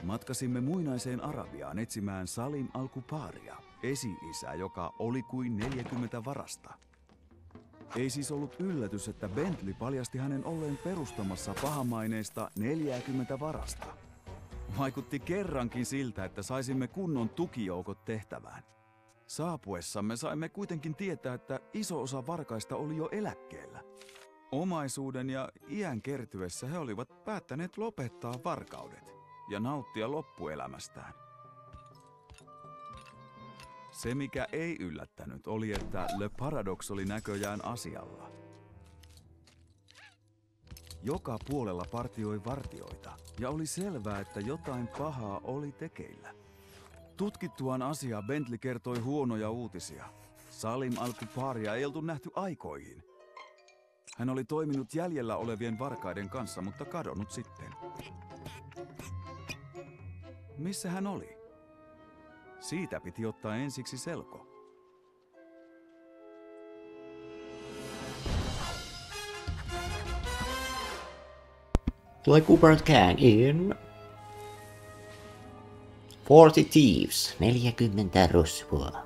Matkasimme muinaiseen Arabiaan etsimään Salim al-Kuparia, esi-isä, joka oli kuin 40 varasta. Ei siis ollut yllätys, että Bentley paljasti hänen olleen perustamassa pahamaineista 40 varasta. Vaikutti kerrankin siltä, että saisimme kunnon tukijoukot tehtävään. Saapuessamme saimme kuitenkin tietää, että iso osa varkaista oli jo eläkkeellä. Omaisuuden ja iän kertyessä he olivat päättäneet lopettaa varkaudet ja nauttia loppuelämästään. Se, mikä ei yllättänyt, oli, että Le Paradox oli näköjään asialla. Joka puolella partioi vartioita, ja oli selvää, että jotain pahaa oli tekeillä. Tutkittuaan asiaa Bentley kertoi huonoja uutisia. Salim al-Kuparia ei oltu nähty aikoihin. Hän oli toiminut jäljellä olevien varkaiden kanssa, mutta kadonnut sitten. Missä hän oli? Siitä piti ottaa ensiksi selko. Like Cooper Gang in 40 Thieves, 40 rosvoa.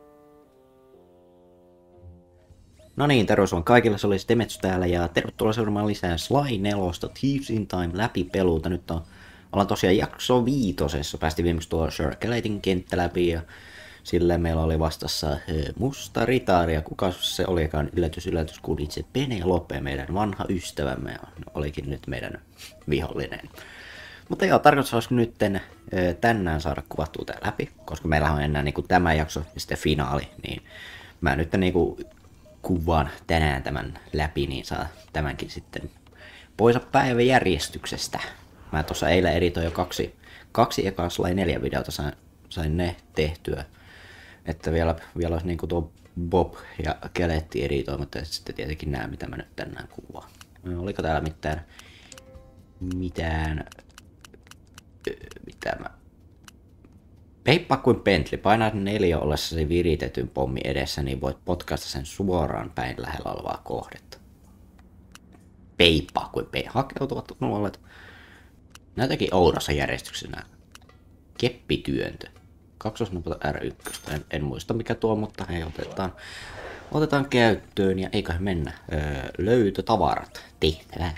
No niin, tervetuloa kaikille, se oli Stemetsu täällä ja tervetuloa seuraamaan lisää Sly 4 Thieves in Time läpipeluuta. Nyt ollaan tosiaan jakso 5. Päästiin viimeksi tuo Circulating kenttä läpi ja silleen meillä oli vastassa musta ritaari ja kuka se olikaan yllätys kun itse Penelope, meidän vanha ystävämme, ja olikin nyt meidän vihollinen. Mutta joo, tarkoitus olisi nyt tänään saada kuvattua tää läpi, koska meillä on enää niinku tämä jakso ja sitten finaali, niin mä nyt niinku kuvaan tänään tämän läpi, niin saa tämänkin sitten pois päiväjärjestyksestä. Mä tuossa eilen editoin jo kaksi ekaa Sly 4 videota, sain ne tehtyä. Että vielä olisi niinku tuo Bob ja Keletti editoimatta, ja sitten tietenkin nää, mitä mä nyt tänään kuvaan. Oliko täällä mitään mä... Peippaa kuin Bentley, painaa 4 ollessasi viritetyn pommi edessä, niin voit potkaista sen suoraan päin lähellä olevaa kohdetta. Peippaa kuin hakeutuvat nuolet. Näytäkin oudossa järjestyksessä nää. Keppityöntö. Kaksosnapata R1. En muista mikä tuo, mutta hei, otetaan käyttöön ja eiköhän mennä. Löytötavarat tehtävään.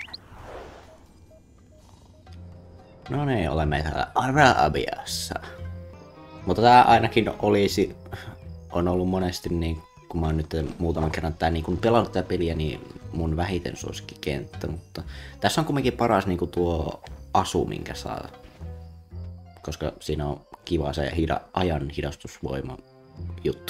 No niin, olemme täällä Arabiassa. Mutta tää ainakin on ollut monesti niin, kun mä oon nyt muutaman kerran niin pelannut tätä peliä, niin mun vähiten suosikkikenttä. Mutta tässä on kumminkin paras niin tuo asu, minkä saa. Koska siinä on kiva se ajan hidastusvoima juttu.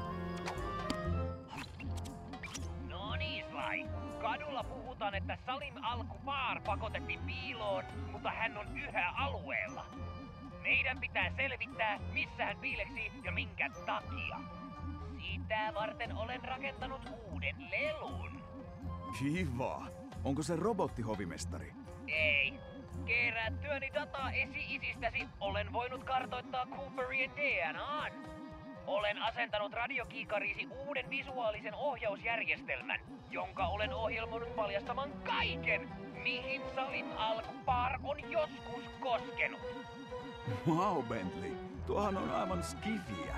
No niin, Sly. Kadulla puhutaan, että Salim al-Kupar pakotettiin piiloon, mutta hän on yhä alueella. Meidän pitää selvittää, missä hän piileksi ja minkä takia. Sitä varten olen rakentanut uuden lelun. Kiva. Onko se robottihovimestari? Ei. Kerättyäni dataa esi-isistäsi olen voinut kartoittaa Cooperien DNAn. Olen asentanut radiokiikariisi uuden visuaalisen ohjausjärjestelmän, jonka olen ohjelmoinut paljastamaan kaiken, mihin Salim al-Kupar on joskus koskenut. Wow, Bentley. Tuohan on aivan skifiä.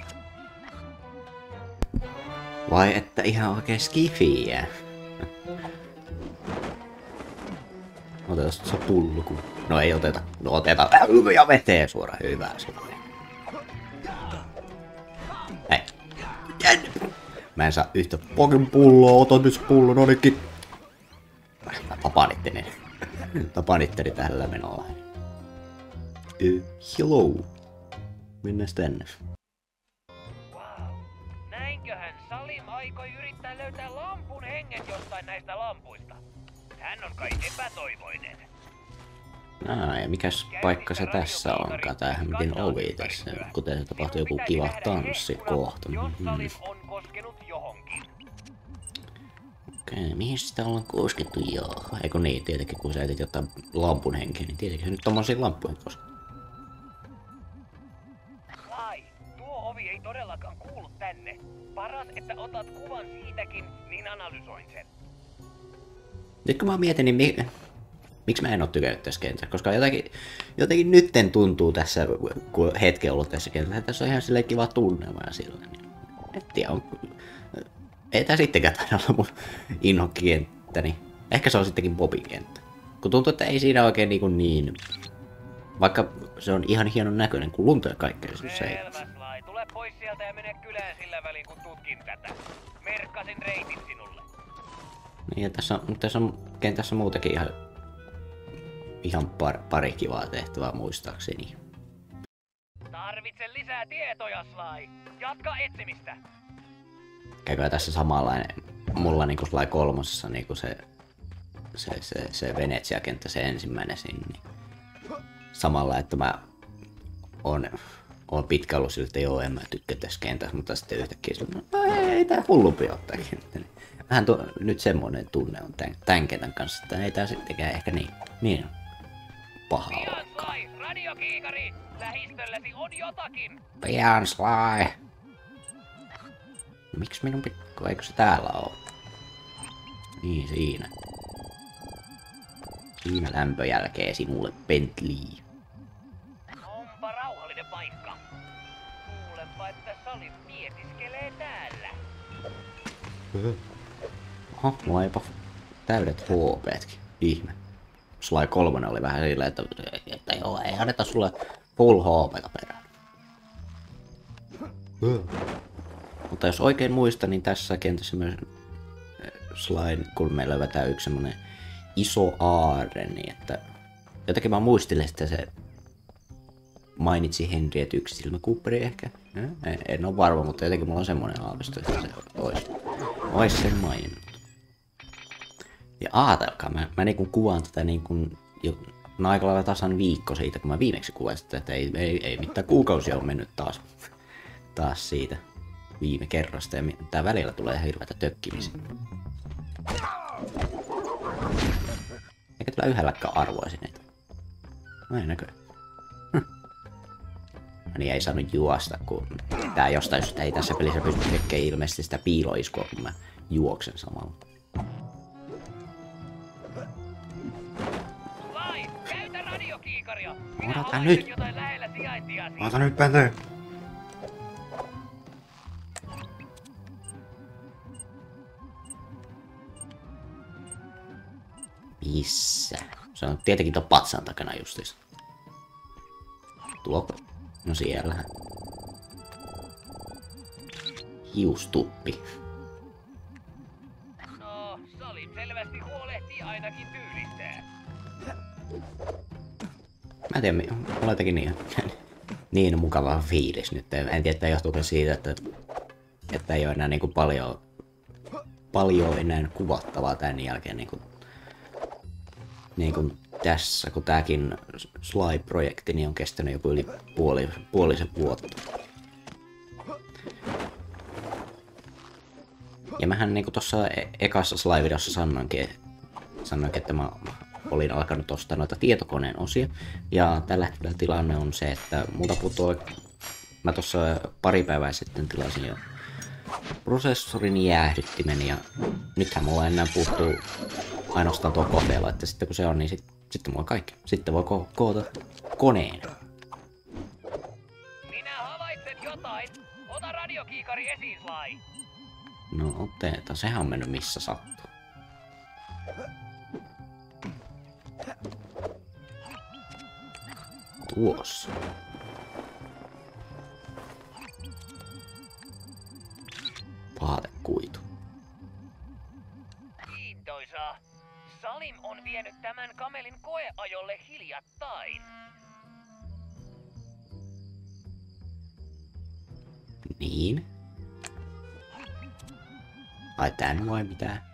Vai että ihan oikein skifiä? Otetaan se pullu. No ei oteta. No otetaan. Ja veteen suoraan. Hyvä suoraan. Hei. Mä en saa yhtä pokin pulloa. Otan nyt se pullo. No niinkin. Mä tapanittelin tällä menolla. Hello. Mennään tänne. Wow. Näinköhän Salim aikoi yrittää löytää lampun hengen jostain näistä lampuista. Hän on kai epätoivoinen. Ja mikäs paikka se tässä onkaan? Tämähän miten ovi tässä. Kuten se tapahtuu joku kiva tanssi kohta. Jos Salim on koskenut johonkin. Okei, mihin sitä ollaan koskettu joo? Eikö niin, tietenkin kun sä etit jotain lampun henkeä, niin tietenkin se nyt tommosia lampuja koskee. Sly, tuo ovi ei todellakaan kuulu tänne. Paras, että otat kuvan siitäkin, niin analysoin sen. Nyt kun mä mietin, niin Miksi mä en oo tykännyt tässä kentässä? Koska jotenkin nytten tuntuu tässä, kun hetken ollut tässä kentässä, että tässä on ihan silleen kiva tunnelma ja sillä. En tiedä, ei tää sittenkään taida olla mun inhokkikenttäni. Ehkä se on sittenkin Bobin kenttä. Kun tuntuu, että ei siinä oikein niin... Vaikka se on ihan hienon näköinen, kun lunta ja kaikkea. Selvä, Sly. Tule pois sieltä ja mene kylään sillä välin, kun tutkin tätä. Merkkasin reitin sinulle. Niin, ja tässä on kentässä muutenkin ihan pari kivaa tehtävää muistaakseni. Tarvitsen lisää tietoja, Sly. Jatka etsimistä. Käykö tässä samanlainen, mulla niinku Sly 3:ssa niinku se Venetsia-kenttä, se ensimmäinen sinne. Niin samalla, että mä oon pitkä ollut siltä, että joo, en mä tykkää tässä kentässä, mutta sitten yhtäkkiä sillä, no ei tää hullumpi ole tää kenttä. Vähän nyt semmonen tunne on tän kentän kanssa, että ei tää sittenkään ehkä niin paha olekaan. Pian, Sly! Radiokiikari! Lähistölläsi on jotakin! Pian, Sly! No, miksi minun eikö se täällä oo? Niin, siinä. Siinä lämpö jälkeen sinulle, Bentley. Onpa rauhallinen paikka. Kuulenpa, että Salim mietiskelee täällä. Oho, mulla jopa täydet HP:tkin. Ihme. Sly 3 oli vähän sillä, että joo, ei anneta sulle full HP:ta perään. Mutta jos oikein muistan, niin tässä kentässä myös Sly, kun me löydetään yksi semmonen iso aarre, niin että jotenkin mä muistelin, että se mainitsi Henry, että yksi silmä Cooperi ehkä. En ole varma, mutta jotenkin mulla on semmonen aavisto, että se ois sen maininnut. Ja ajatelkaa, mä niinku kuvaan tätä niinku jo aika lailla tasan viikko siitä, kun mä viimeksi kuvasin sitä, että ei mitään kuukausia on mennyt taas siitä viime kerrasta, ja tää välillä tulee hirveätä tökkimisiä. Eikä tällä yhdelläkään arvoisi niitä. No ei näköjään. No niin, ei saanut juosta, kun tää jostain syystä ei tässä pelissä pysty tekemään ilmeisesti sitä piiloiskua, kun mä juoksen samalla. Sly, käytä radiokiikaria! Ota nyt! Jotain lähellä sijaintiasi. Ota nyt, Bentley! Missä? Se on tietenkin tuon patsaan takana justiis. Tuopa. No siellähän. Hiustuppi. No, Salim selvästi huolehtii ainakin tyylistään. Mä en tiedä, mulla on jotenkin niin mukava fiilis nyt. En tiedä, että johtuuko siitä, että ei ole enää niinku paljon enää kuvattavaa tän jälkeen niin kuin tässä, kun tääkin Sly-projekti niin on kestänyt joku yli puolisen vuotta. Ja mähän niinku tossa ekassa Sly-videossa sanoinkin, että mä olin alkanut ostaa noita tietokoneen osia. Ja tällä hetkellä tilanne on se, että multa putoi... Mä tossa pari päivää sitten tilasin jo prosessorin jäähdyttimen, ja nythän mulla enää puuttuu ainoastaan tuo koteella, että sitten kun se on, niin sitten mulla on kaikki. Sitten voi koota koneen. Minä havaitsen jotain. Ota radiokiikari esiin, Sly. No otetaan, sehän on mennyt missä sattuu. Tuossa. Vaatekuitu. Kiintoisaa. Salim on vienyt tämän kamelin koeajolle hiljattain. Niin. Ai tän vai mitä?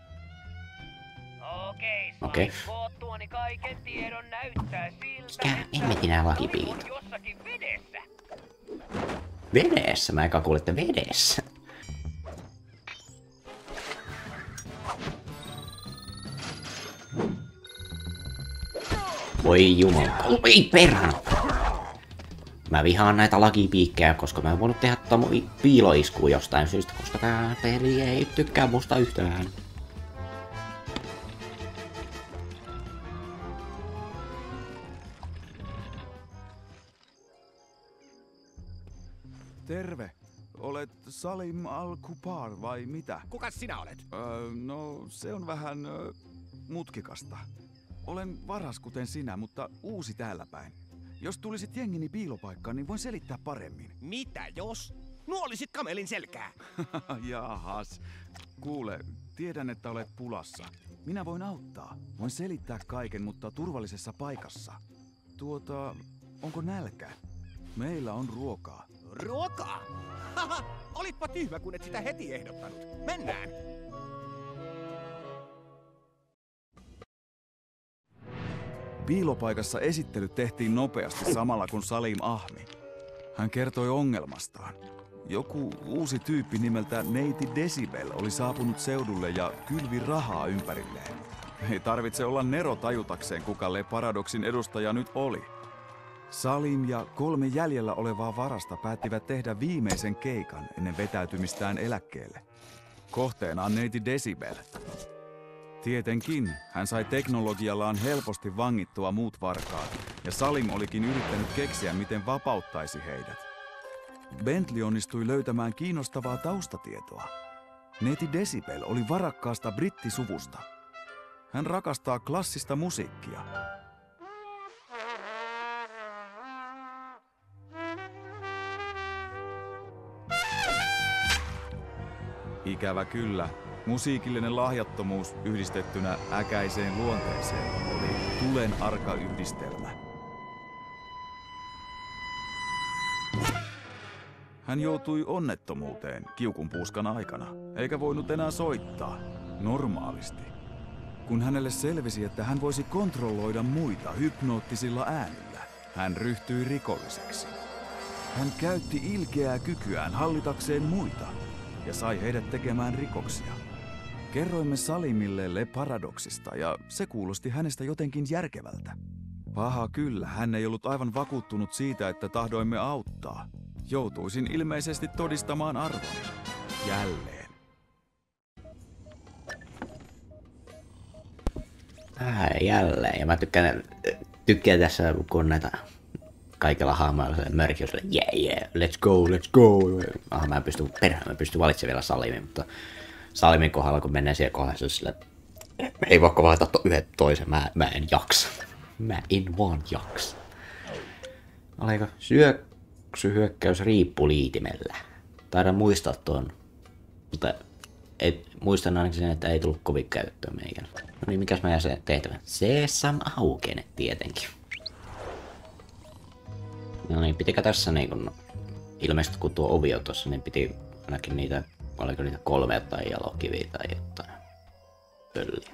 Okei. Koottuani kaiken tiedon näyttää siltä, Mikä hemmetin nää lakipiilit? on jossakin vedessä. Vedessä? Mä eka kuulin, että vedessä. Voi jumala. Oi perhana! Mä vihaan näitä lakipiikkejä, koska mä en voinut tehdä piiloiskua jostain syystä, koska tää peli ei tykkää musta yhtään. Terve. Olet Salim Al-Kupar vai mitä? Kukas sinä olet? No, se on vähän mutkikasta. Olen varas kuten sinä, mutta uusi täällä päin. Jos tulisit jengini piilopaikkaan, niin voin selittää paremmin. Mitä jos? Nuolisit kamelin selkää. Jahas. Kuule, tiedän, että olet pulassa. Minä voin auttaa. Voin selittää kaiken, mutta turvallisessa paikassa. Onko nälkä? Meillä on ruokaa. Ruokaa? Haha, olitpa tyhmä, kun et sitä heti ehdottanut. Mennään! Piilopaikassa esittelyt tehtiin nopeasti samalla kun Salim ahmi. Hän kertoi ongelmastaan. Joku uusi tyyppi nimeltä Neiti Decibel oli saapunut seudulle ja kylvi rahaa ympärilleen. Ei tarvitse olla nero tajutakseen, kuka Le Paradoksin edustaja nyt oli. Salim ja 3 jäljellä olevaa varasta päättivät tehdä viimeisen keikan ennen vetäytymistään eläkkeelle. Kohteena on Neiti Decibel. Tietenkin, hän sai teknologiallaan helposti vangittua muut varkaat, ja Salim olikin yrittänyt keksiä, miten vapauttaisi heidät. Bentley onnistui löytämään kiinnostavaa taustatietoa. Neiti Decibel oli varakkaasta brittisuvusta. Hän rakastaa klassista musiikkia. Ikävä kyllä, musiikillinen lahjattomuus yhdistettynä äkäiseen luonteeseen oli tulen arka yhdistelmä. Hän joutui onnettomuuteen kiukunpuuskan aikana, eikä voinut enää soittaa normaalisti. Kun hänelle selvisi, että hän voisi kontrolloida muita hypnoottisilla äänillä, hän ryhtyi rikolliseksi. Hän käytti ilkeää kykyään hallitakseen muita ja sai heidät tekemään rikoksia. Kerroimme Salimille Le Paradoksista ja se kuulosti hänestä jotenkin järkevältä. Paha kyllä, hän ei ollut aivan vakuuttunut siitä, että tahdoimme auttaa. Joutuisin ilmeisesti todistamaan arvoni. Jälleen. Jälleen. Ja mä tykkään tässä, kun näitä kaikilla hahmoilla Mercury, yeah, let's go. Mä en pysty valitsemaan vielä Salimin, mutta Salimin kohdalla, kun mennään siihen kohdassa, on sillä, ei vaikka valita yhden toisen, mä en jaksa. Mä en vaan jaksa. Oliko syöksyhyökkäys riippuliitimellä? Taidan muistaa tuon, mutta muistan ainakin sen, että ei tullut kovin käyttöön meikään. No niin, mikäs mä jäsen tehtävän? Sesam aukene tietenkin. No niin, pitikö tässä niin kun, ilmeisesti kun tuo ovi on tossa, niin piti ainakin niitä, oliko niitä 3 jotain jalokiviä tai jotain pölliä.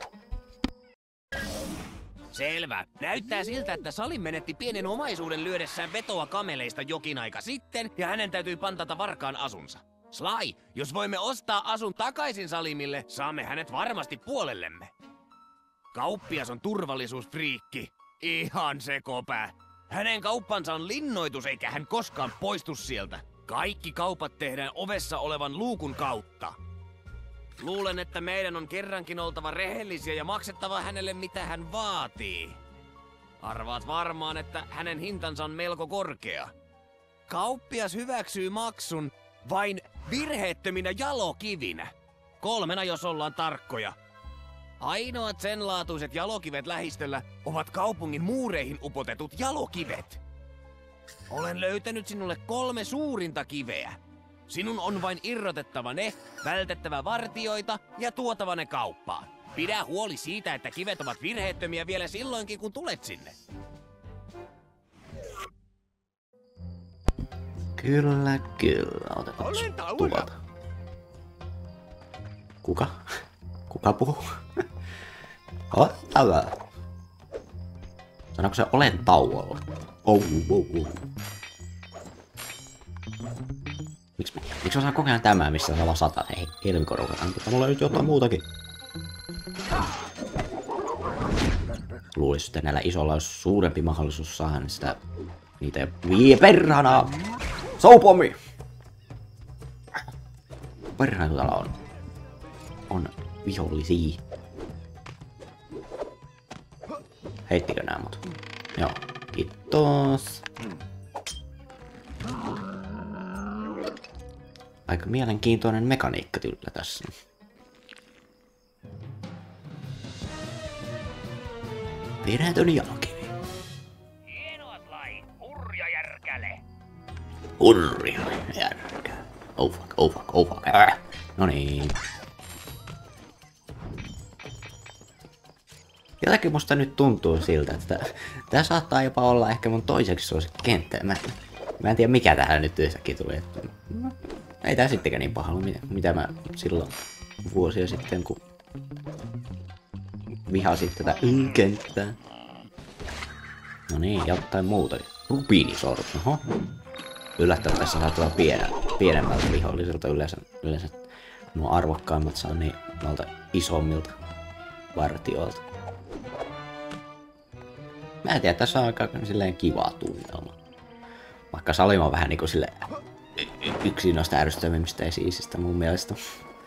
Selvä. Näyttää siltä, että Salim menetti pienen omaisuuden lyödessään vetoa kameleista jokin aika sitten, ja hänen täytyy pantata varkaan asunsa. Sly, jos voimme ostaa asun takaisin Salimille, saamme hänet varmasti puolellemme. Kauppias on turvallisuusfriikki. Ihan sekopää. Hänen kauppansa on linnoitus, eikä hän koskaan poistu sieltä. Kaikki kaupat tehdään ovessa olevan luukun kautta. Luulen, että meidän on kerrankin oltava rehellisiä ja maksettava hänelle mitä hän vaatii. Arvaat varmaan, että hänen hintansa on melko korkea. Kauppias hyväksyy maksun vain virheettöminä jalokivinä. 3, jos ollaan tarkkoja. Ainoat sen laatuiset jalokivet lähistöllä ovat kaupungin muureihin upotetut jalokivet. Olen löytänyt sinulle 3 suurinta kiveä. Sinun on vain irrotettava ne, vältettävä vartioita ja tuotava ne kauppaan. Pidä huoli siitä, että kivet ovat virheettömiä vielä silloinkin, kun tulet sinne. Kyllä. Otetaan tuolta. Kuka? Kuka puhuu? Ottava. Sanoiko se olen tauolla? Miksi osaa kokea tämä, missä on vaan 100? Hei, helmikorukat. Mutta mulla löytyy jotain muutakin. Luulisin, että näillä isolla olisi suurempi mahdollisuus saada sitä niitä vie perhana! Soupommi! Perhana kun täällä on vihollisia. Heittikö nää mut? Joo. Kiitos. Aika mielenkiintoinen mekaniikka kyllä tässä. Piretön jalkivi. Hienoa, Sly. Hurja järkäle. Hurja järkä. Oh fuck, oh fuck, oh fuck. Noniin. Jotenkin musta nyt tuntuu siltä, että tää saattaa jopa olla ehkä mun toiseksi suosikkikenttä. Mä en tiedä mikä tähän nyt yhtäkkiä tuli. Ei tää sittenkään niin paha ollut, mitä mä silloin vuosia sitten, kun vihasin tätä kenttää. No niin, jotain muuta. Rubiinisormus, oho. Yllättävän tässä saattaa pienemmältä viholliselta. Yleensä nuo arvokkaimmat saa niin noilta isommilta vartijoilta. Mä en tiedä, tässä on aika silleen kivaa tunnelma. Vaikka Salim on vähän niinku sille yksi noista ärsyttävimmistä esi-isistä mun mielestä.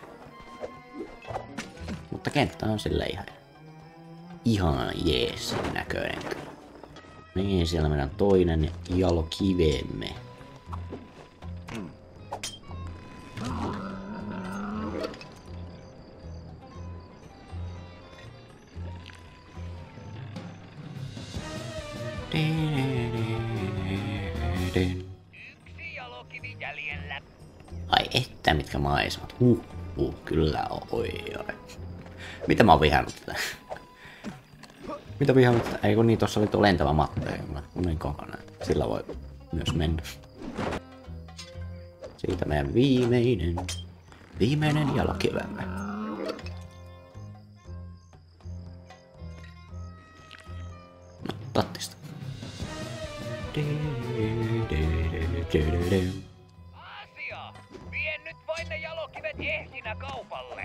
Mutta kenttä on silleen ihan jees näköinen kyllä. Niin, siellä meidän toinen jalokivemme. Yksi jalokivi jäljellä. Ai että, mitkä maisemat. Kyllä on. Oi. Mitä mä oon vihannut tätä? Mitä vihannut tätä? Ei kun niin, tossa oli tuo lentävä matto. Mä unen kokonaan. Sillä voi myös mennä. Siitä meidän viimeinen jalokivämme. No, tattista. Asia! Vien nyt vain ne jalokivet ehjinä kaupalle.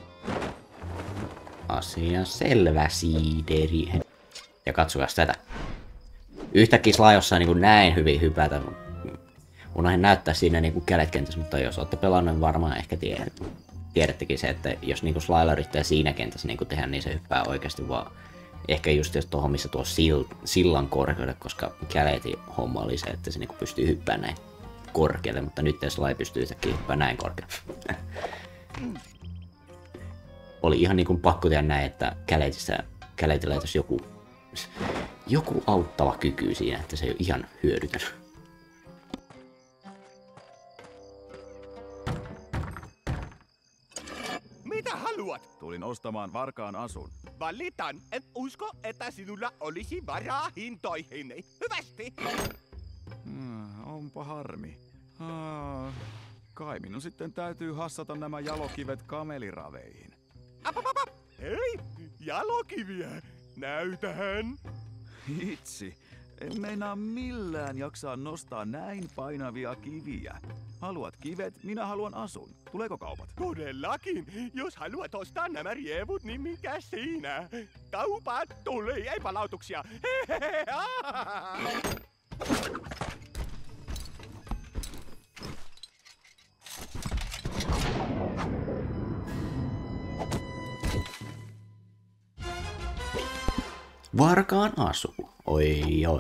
Asia selvä, siideri. Ja katsokas tätä. Yhtäkkiä Sly osaa niin näin hyvin hypätä. Unohdin näyttää siinä niin kädet kentässä, mutta jos olette pelannut, varmaan ehkä tiedättekin se, että jos niin Slylla yrittää siinä kentässä niin tehdä, niin se hyppää oikeasti vaan. Ehkä just jos tuohon, missä tuo sillan korkeudelle, koska käletin homma oli se, että se niin pystyy hyppäämään näin korkealle, mutta nyt Sly pystyy yhtäkkiä hyppäämään näin korkealle. Oli ihan niin kuin pakko tehdä näin, että käletillä olisi joku auttava kyky siinä, että se ei ole ihan hyödytön. Mitä haluat? Tulin ostamaan varkaan asun. Valitan, en usko, että sinulla olisi varaa hintoihin. Hyvästi! Onpa harmi. Kai minun sitten täytyy hassata nämä jalokivet kameliraveihin. Apapapa! Hei, jalokiviä! Näytähän! Hitsi, en meinaa millään jaksaa nostaa näin painavia kiviä. Haluat kivet, minä haluan asun. Tuleeko kaupat? Todellakin! Jos haluat ostaa nämä rievut, niin mikä siinä? Kaupat tulee, ei palautuksia! Hehehe! Varkaan asu. Oi.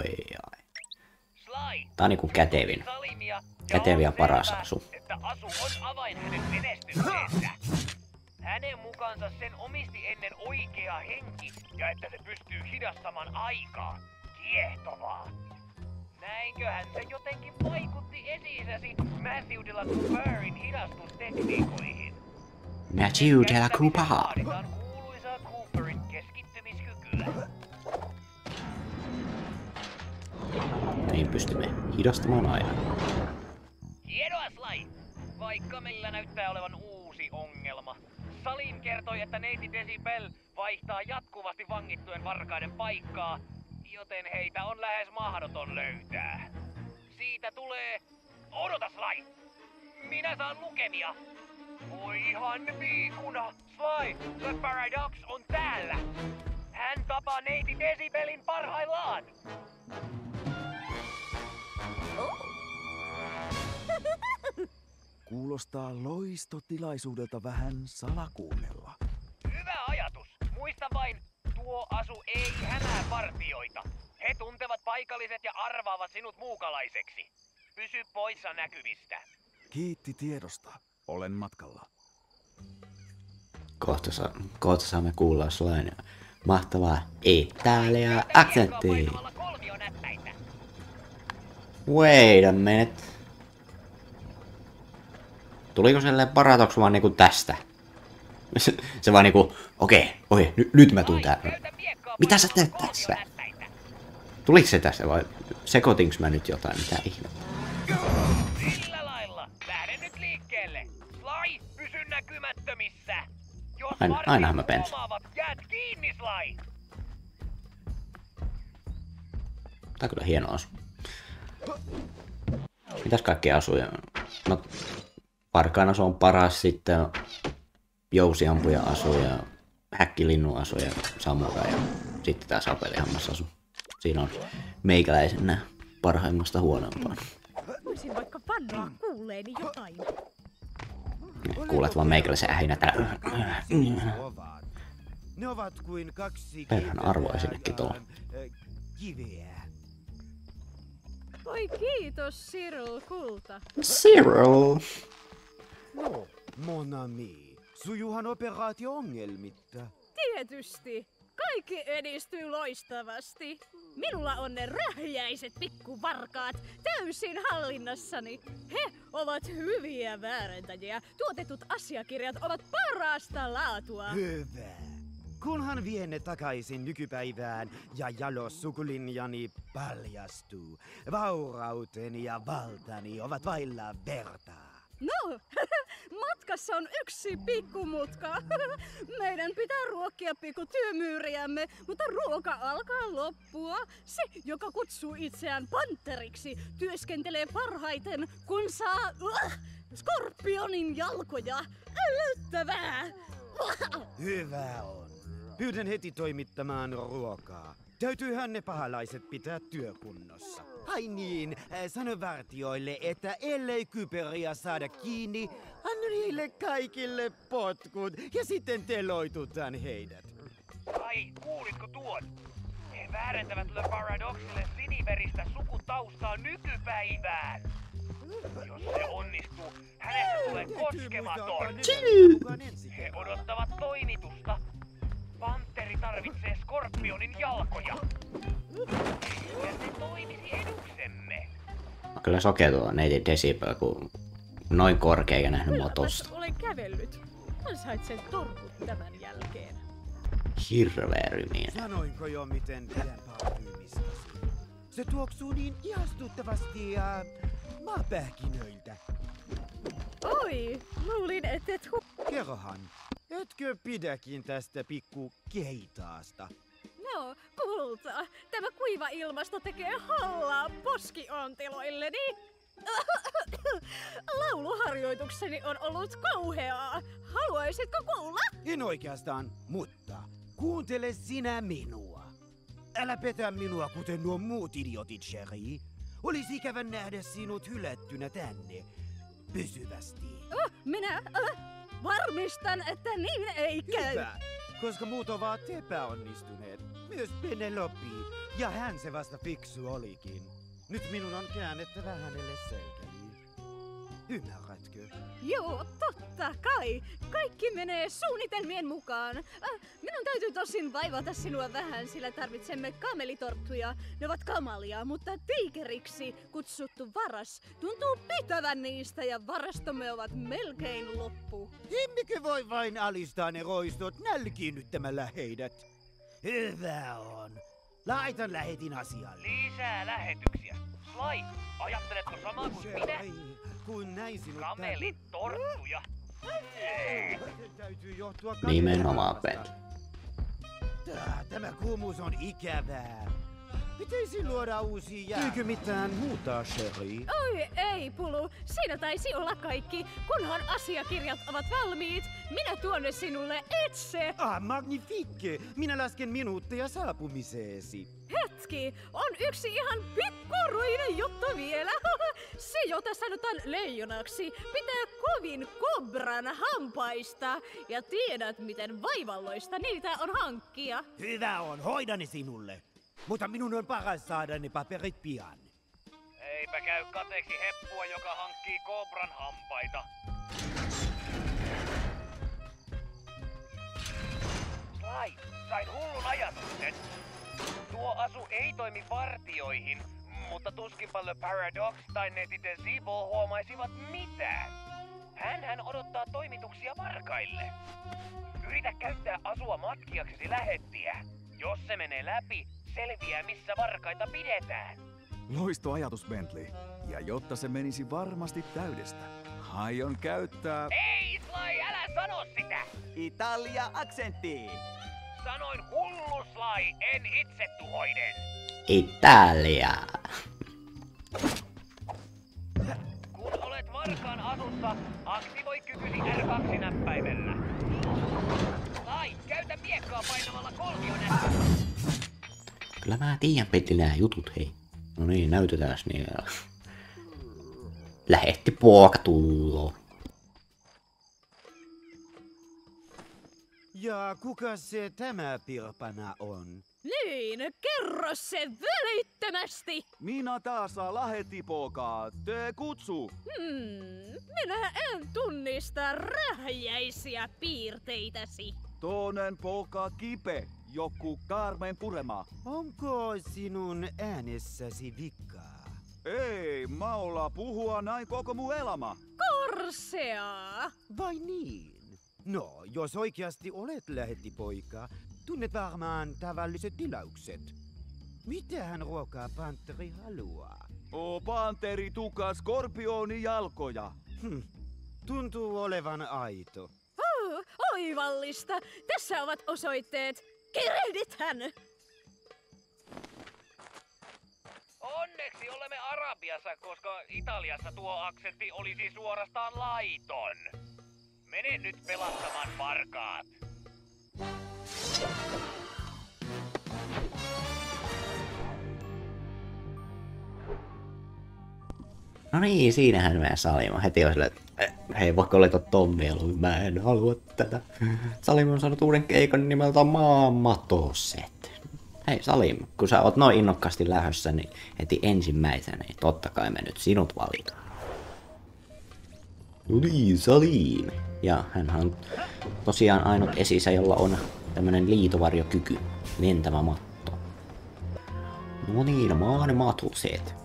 Sly, Tää on niinku kätevin. Salimia, Käteviä ja on paras selvää, asu. että asu on avain hänen menestykseensä. Hänen mukaansa sen omisti ennen oikea henki ja että se pystyy hidastamaan aikaa. Kiehtovaa. Näinköhän se jotenkin vaikutti esi-isäsi Matthew de la Couperin hidastustekniikoihin. Matthew de la Couper. Vaaditaan kuuluisaa Cooperin keskittymiskykyä. Niin pystymme hidastamaan ajan. Hienoa, Sly! Vaikka meillä näyttää olevan uusi ongelma. Salim kertoi, että neiti Decibel vaihtaa jatkuvasti vangittujen varkaiden paikkaa, joten heitä on lähes mahdoton löytää. Siitä tulee... Odota, Sly! Minä saan lukemia! Voi ihan viikuna! Sly, The Paradox on täällä! Hän tapaa neiti Decibelin parhaillaan! Kuulostaa loistotilaisuudelta vähän salakuunnella. Hyvä ajatus! Muista vain, tuo asu ei hämää partioita. He tuntevat paikalliset ja arvaavat sinut muukalaiseksi. Pysy poissa näkyvistä. Kiitti tiedosta. Olen matkalla. Kohta saamme kuulla Slain mahtavaa Italia aksentti. Painamalla kolmionäppäintä. Wait a minute. Tuliko selle paratoksi vaan niinku tästä? Se vaan niinku, okei, nyt mä tuun täällä. Käytä miekkaa Mitä sä teet painamalla tässä? kolmionäppäintä. Tuliko se tässä vai sekoitinko mä nyt jotain? Mitä ihmettä? Sillä lailla. Lähde nyt liikkeelle. Sly, pysy näkymättömissä. Jos Ainahan mä vartijat pensin. huomaavat, jäät kiinni, Sly. Tää on kyllä hieno asu. Mitäs kaikki asuja? No, Parkaan asu on paras, sitten jousiampuja asu ja häkkilinnun asu ja samurai ja sitten tää sapelihammas asu. Siinä on meikäläisen nää parhaimmasta huonompaan. Voisin vaikka vannoa kuulleeni jotain. Kuulet vaan meikäläisen ähinä täällä. Ne ovat kuin kaksi Perhän arvoa sinnekin tuolla. kiveä. Oi kiitos, Cyril kulta. Cyril! No, mon ami. Sujuhan operaatio ongelmitta. Tietysti. Kaikki edistyy loistavasti. Minulla on ne rähjäiset pikkuvarkaat täysin hallinnassani. He ovat hyviä väärentäjiä. Tuotetut asiakirjat ovat parasta laatua. Hyvä. Kunhan vien ne takaisin nykypäivään ja jalos sukulinjani paljastuu. Vaurauteni ja valtani ovat vailla vertaa. No, matkassa on yksi pikkumutka. Meidän pitää ruokkia pikkutyömyyriämme, mutta ruoka alkaa loppua. Se, joka kutsuu itseään panteriksi, työskentelee parhaiten, kun saa skorpionin jalkoja. Älyttävää! Hyvä on. Pyydän heti toimittamaan ruokaa. Täytyyhän ne pahalaiset pitää työkunnossa. Ai niin, sano vartijoille, että ellei kyperiä saada kiinni, anna niille kaikille potkut ja sitten teloitutaan heidät. Ai, kuulitko tuon? He väärentävät Le Paradoxille siniveristä sukutaustaa nykypäivään. Jos se onnistuu, hänestä tulee koskematon. He odottavat toimitusta. Panteri tarvitsee skorpionin jalkoja. Ja se toimisi eduksemme. On kyllä sokea tuo neiti Decibel, kun noin korkea eikä nähnyt mua tosta. Olen kävellyt. Ansaitsen torkut tämän jälkeen. Hirveä rymiä. Sanoinko jo, miten pidän parfyymistasi? Se tuoksuu niin ihastuttavasti ja maapähkinöiltä. Oi, luulin, et Kerrohan, etkö pidäkin tästä pikku keitaasta? No, kulta. Tämä kuiva ilmasto tekee hallaa poskionteloilleni. Lauluharjoitukseni on ollut kauheaa. Haluaisitko kuulla? En oikeastaan, mutta kuuntele sinä minua. Älä petä minua kuten nuo muut idiotit, Sherry. Olisi ikävä nähdä sinut hylättynä tänne. Pysyvästi. Minä varmistan, että niin ei käy. Hyvä, koska muut ovat epäonnistuneet. Myös Penelope. Ja hän se vasta fiksu olikin. Nyt minun on käännettävä hänelle selkäni. Ymmärrätkö? Joo, totta kai. Kaikki menee suunnitelmien mukaan. Minun täytyy tosin vaivata sinua vähän, sillä tarvitsemme kamelitorttuja. Ne ovat kamalia, mutta tiikeriksi kutsuttu varas tuntuu pitävän niistä ja varastomme ovat melkein loppu. Emmekö voi vain alistaa ne roistot nälkiinnyttämällä heidät? Hyvä on. Laitan lähetin asialle. Lisää lähetyksiä. Sly, ajatteletko samaa kuin minä? Sherry, kun näin sinut Kamelit, torttuja. täytyy johtua Nimenomaan, kameran Tämä kuumuus on ikävää. Pitäisi luoda uusia jää. Eikö mitään muuta, Sherry? Oi ei, Pulu. Siinä taisi olla kaikki. Kunhan asiakirjat ovat valmiit, minä tuon ne sinulle itse. Ah, magnifique! Minä lasken minuutteja saapumiseesi. Hetki, on yksi ihan pikkuruinen juttu vielä. Se, jota sanotaan leijonaksi, pitää kovin kobran hampaista. Ja tiedät, miten vaivalloista niitä on hankkia. Hyvä on, hoidan ne sinulle. Mutta minun on paras saada ne paperit pian. Eipä käy kateeksi heppua, joka hankkii kobran hampaita. Sly, sain hullun ajatuksen. Tuo asu ei toimi vartioihin, mutta tuskinpa Le Paradox tai netit Zebo huomaisivat mitään. Hänhän odottaa toimituksia varkaille. Yritä käyttää asua matkiaksesi lähettiä. Jos se menee läpi, selviää missä varkaita pidetään. Loistoajatus, Bentley. Ja jotta se menisi varmasti täydestä, aion käyttää... Ei, Sly, älä sano sitä! Italia-aksentti! Sanoin hullu Sly, en itsetuhoinen. Italia. Kun olet varkaan asussa, aktivoi kykysi R2-näppäimellä. Sly, käytä miekkaa painamalla kolmionäppäimellä. Kyllä mä tiedän, Petri, nää jutut, hei. No niin, näytetääs niin. Lähetti poika tulloo. Ja kuka se tämä pirpana on? Niin, kerro se välittömästi! Minä taas lahetipokaa, te kutsu. Minä en tunnista rähjäisiä piirteitäsi. Toinen poka kipe, joku Carmen Purema. Onko sinun äänessäsi vikaa? Ei, mä olla puhua näin koko mun elämä. Korseaa! Vai niin? No, jos oikeasti olet lähettipoika, tunnet varmaan tavalliset tilaukset. Mitähän ruokaa panteri haluaa? Panteri tukaa skorpioni jalkoja. Tuntuu olevan aito. Oivallista! Tässä ovat osoitteet. Kirehdithän! Onneksi olemme Arabiassa, koska Italiassa tuo aksentti olisi suorastaan laiton. Mene nyt pelastamaan varkaat. No niin, siinähän mä Salim heti on silleen, että hei, voiko oleta ton mieluummin, mä en halua tätä. Salim on saanut uuden keikan nimeltä Maamatoset. Hei Salim, kun sä oot noin innokkaasti lähdössä, niin heti ensimmäisenä, niin totta kai me nyt sinut valitaan. No niin, Salim. Ja hänhän on tosiaan ainut esi-isä, jolla on tämmönen liitovarjokyky, lentävä matto. No niin, Maamatoset.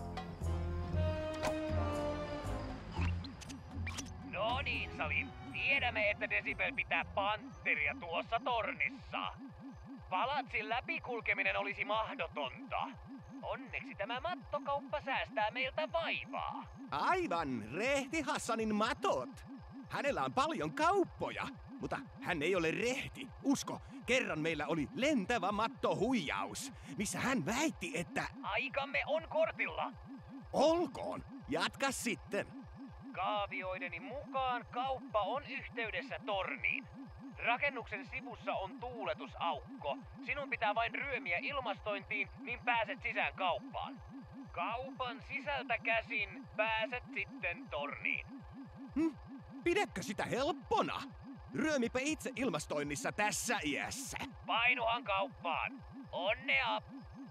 No niin, Salim. Tiedämme, että Decibel pitää pantteria tuossa tornissa. Palatsin läpikulkeminen olisi mahdotonta. Onneksi tämä mattokauppa säästää meiltä vaivaa. Aivan, rehti Hassanin matot. Hänellä on paljon kauppoja, mutta hän ei ole rehti. Usko, kerran meillä oli lentävä mattohuijaus, missä hän väitti, että... Aikamme on kortilla. Olkoon, jatka sitten. Kaavioideni mukaan kauppa on yhteydessä torniin. Rakennuksen sivussa on tuuletusaukko. Sinun pitää vain ryömiä ilmastointiin, niin pääset sisään kauppaan. Kaupan sisältä käsin pääset sitten torniin. Pidätkö sitä helppona? Ryömipä itse ilmastoinnissa tässä iässä. Painuhan kauppaan. Onnea!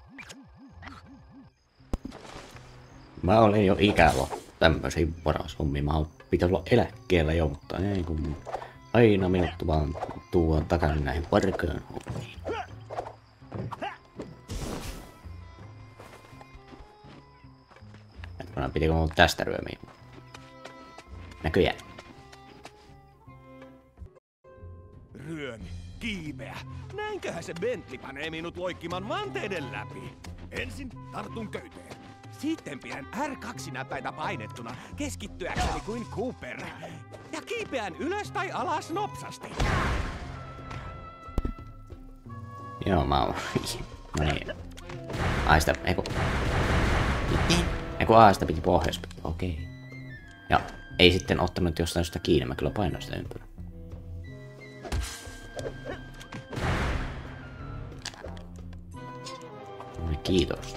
Mä olen jo ikälo tämmöisiin varashommiin. Mä pitäisi olla eläkkeellä jo, mutta ei kun aina minut vaan tuon takaisin näihin varkaan hommiin. Hetkona, pitikö mun tästä ryömiä? Näköjään. Ryömi, kiipeä. Näinköhän se Bentley panee minut loikkimaan vanteiden läpi. Ensin tartun köyteen. Sitten pidän R2-näppäitä painettuna keskittyäkseni kuin Cooper. Ja kiipeän ylös tai alas nopsasti. Joo, mä oon... No niin. Aista... Eiku aista piti pohjassa. Okei. Ja ei sitten ottanut jostain sitä kiinni, mä kyllä painoin sitä ympärä. Kiitos.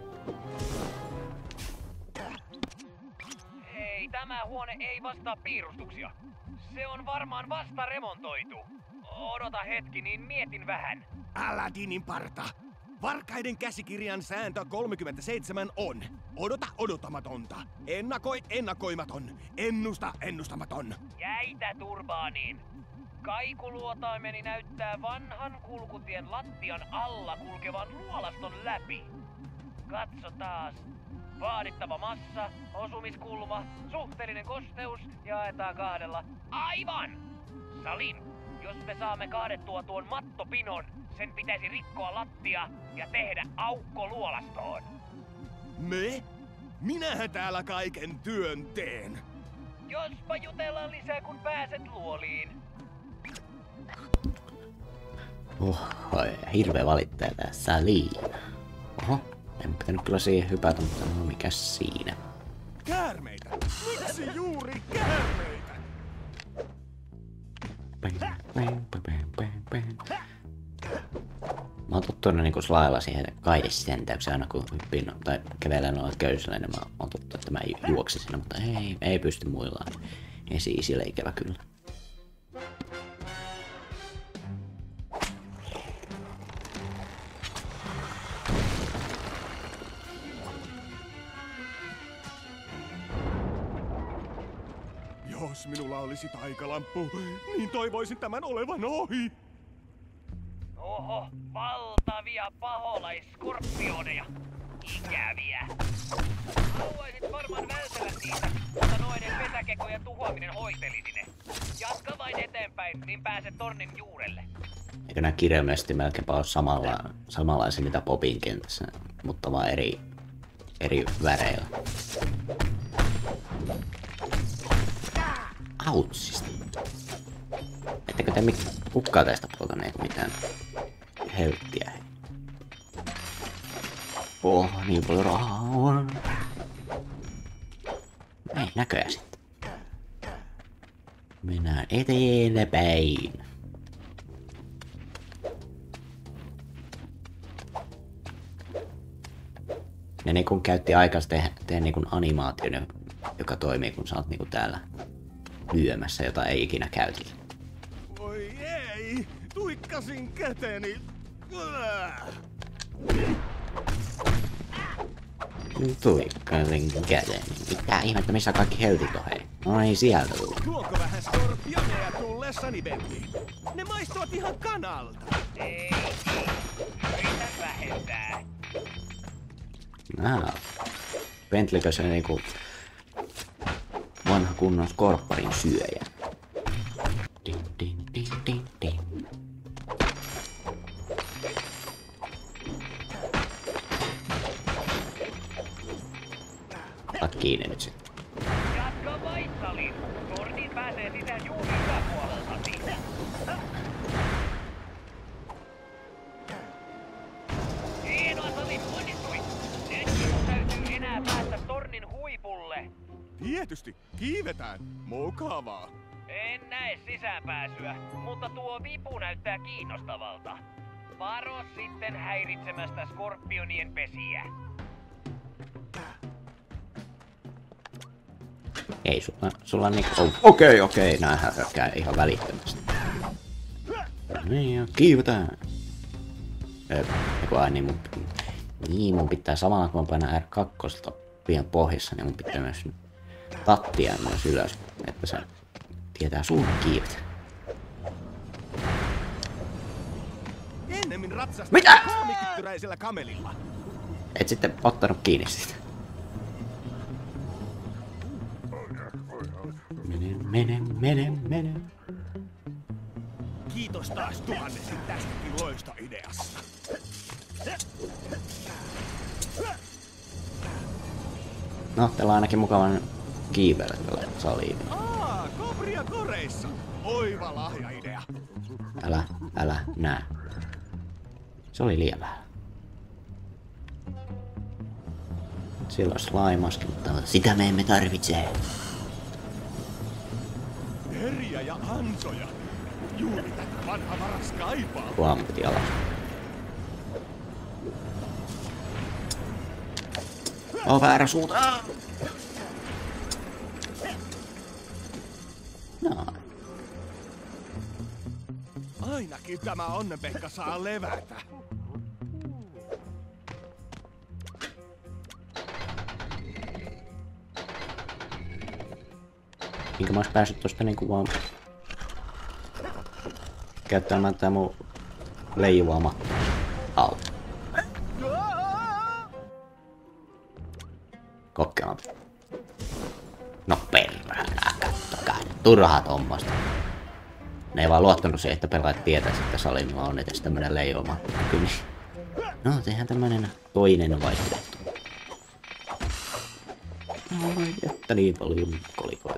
Ei, tämä huone ei vastaa piirustuksia. Se on varmaan vasta remontoitu. Odota hetki, niin mietin vähän. Aladinin parta. Varkaiden käsikirjan sääntö 37 on. Odota odotamatonta. Ennakoi ennakoimaton. Ennusta ennustamaton. Jäitä turbaaniin. Kaikuluotaimeni näyttää vanhan kulkutien lattian alla kulkevan luolaston läpi. Katso taas. Vaadittava massa, osumiskulma, suhteellinen kosteus jaetaan 2. Aivan! Salim, jos me saamme kaadettua tuon mattopinon, sen pitäisi rikkoa lattia ja tehdä aukko luolastoon. Me? Minähän täällä kaiken työn teen. Jospa jutellaan lisää, kun pääset luoliin. Hirveä valittaja tää Salim. Oho, en pitänyt kyllä siihen hypätä, mutta no mikäs siinä. Käärmeitä! Miksi juuri käärmeitä? Mä oon tottunut niinku slailla siihen kaidesentäykseen aina kun hyppin tai kävelen noilla köysillä, niin mä oon tottunut, että mä juoksin siinä, mutta ei pysty muillaan. Esi-isille ikävä kyllä. Jos minulla olisi taikalamppu, niin toivoisin tämän olevan ohi. Oho, valtavia paholais-skorpioneja. Ikäviä. Haluaisit varmaan vältellä niitä, mutta noiden pesäkekojen tuhoaminen hoitelisi ne. Jatka vain eteenpäin, niin pääset tornin juurelle. Eikö nää kirjaimellisesti melkeinpä ole samanlaisia mitä Popin kentässä, mutta vaan eri väreillä. Autsista. Ettekö te kukaan tästä poltaneet mitään helttiä? Niin paljon rahaa on. Ei näköjään sitten. Mennään eteenpäin. Ne niin kun käytti aikaa tehdä niin kun animaation, joka toimii kun sä oot niin kun täällä lyömässä, jota ei ikinä käytetä. Voi ei! Tuikkasin käteni! Tuikkasin käteni. Mitä ihmettä, missä kaikki heltit on, hei? No ei sieltä tullut. Tuoko vähän skorpioneja tullessani, Bentley? Ne maistuvat ihan kanalta. Ei. Yritä vähentää. Bentley'kö se niinku vanha kunnon skorpparin syöjä? Din, din, din, din, din. Ot kiinni nyt sitten. Jatka vain, Salim. Torniin pääsee sisään juuri yläpuolelta siitä. Hienoa, Salim, onnistui. Nyt sinun täytyy enää päästä tornin huipulle. Tietysti, kiivetään. Mukavaa. En näe sisäänpääsyä, mutta tuo vipu näyttää kiinnostavalta. Varo sitten häiritsemästä skorpionien pesiä. Ei sulla niinku... Okei, näähän hyökkää ihan välittömästi. Niin ja kiivetään. Mun pitää samalla kun mä painan R2 pian pohjassa, niin mun pitää myös tattia myös ylös, että se tietää sun kiivet. Ennemmin ratsastaa Mitä? kolmikittyräisellä kamelilla. Et sitten ottanut kiinni siitä. Mene. Kiitos taas tuhannesti tästäkin loistoideassa. No, teillä on ainakin mukavan kiiveellä tällä Salim. Kobria koreissa. Oiva lahjaidea. Älä nää. Se oli liian vähän. Siellä on slaimaskin, mutta sitä me emme tarvitse. Herja ja ansoja. Juuri tätä vanha varas kaipaa. Vaan piti alas. On väärä suunta. No. Ainakin tämä onnenpekka saa levätä. Minkä mä ois päässyt tosta niinku vaan... käyttämään tää mun leijuama. Au. Kokeillaan. No perhana, kattokaa. Turhaa tommasta. Ne ei vaan luottanut siihen, että pelaajat tietäis, että Salimilla on edes tämmönen leijuama. Kyllä. No, tehdään tämmönen toinen vaihtoehto. Ai, että niin paljon kolikoita.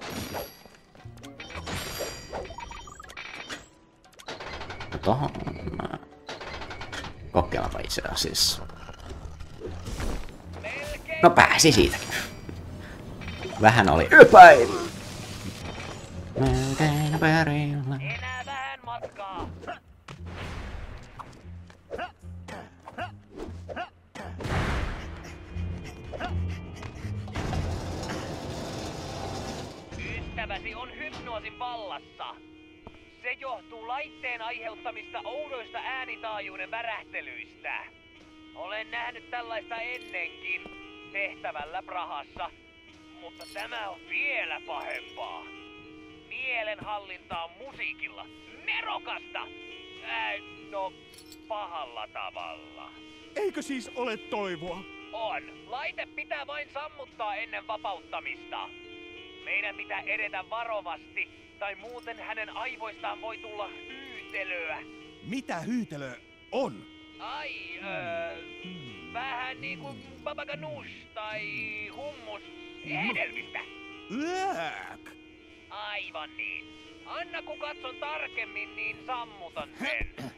No tohon... Kokeillaanpa itse asiassa. No pääsi siitäkin. Vähän oli ypäin. Melkein perillä. Enää vähän matkaa. Ystäväsi on hypnoosin vallassa. Se johtuu laitteen aiheuttamista oudoista äänitaajuuden värähtelyistä. Olen nähnyt tällaista ennenkin tehtävällä Prahassa, mutta tämä on vielä pahempaa. Mielenhallinta on musiikilla. Nerokasta! No, pahalla tavalla. Eikö siis ole toivoa? On. Laite pitää vain sammuttaa ennen vapauttamista. Meidän pitää edetä varovasti, tai muuten hänen aivoistaan voi tulla hyytelöä. Mitä hyytelö on? Ai, vähän niinku baba ganoush tai hummus hedelmistä. Ääk! Aivan niin. Anna kun katson tarkemmin, niin sammutan sen.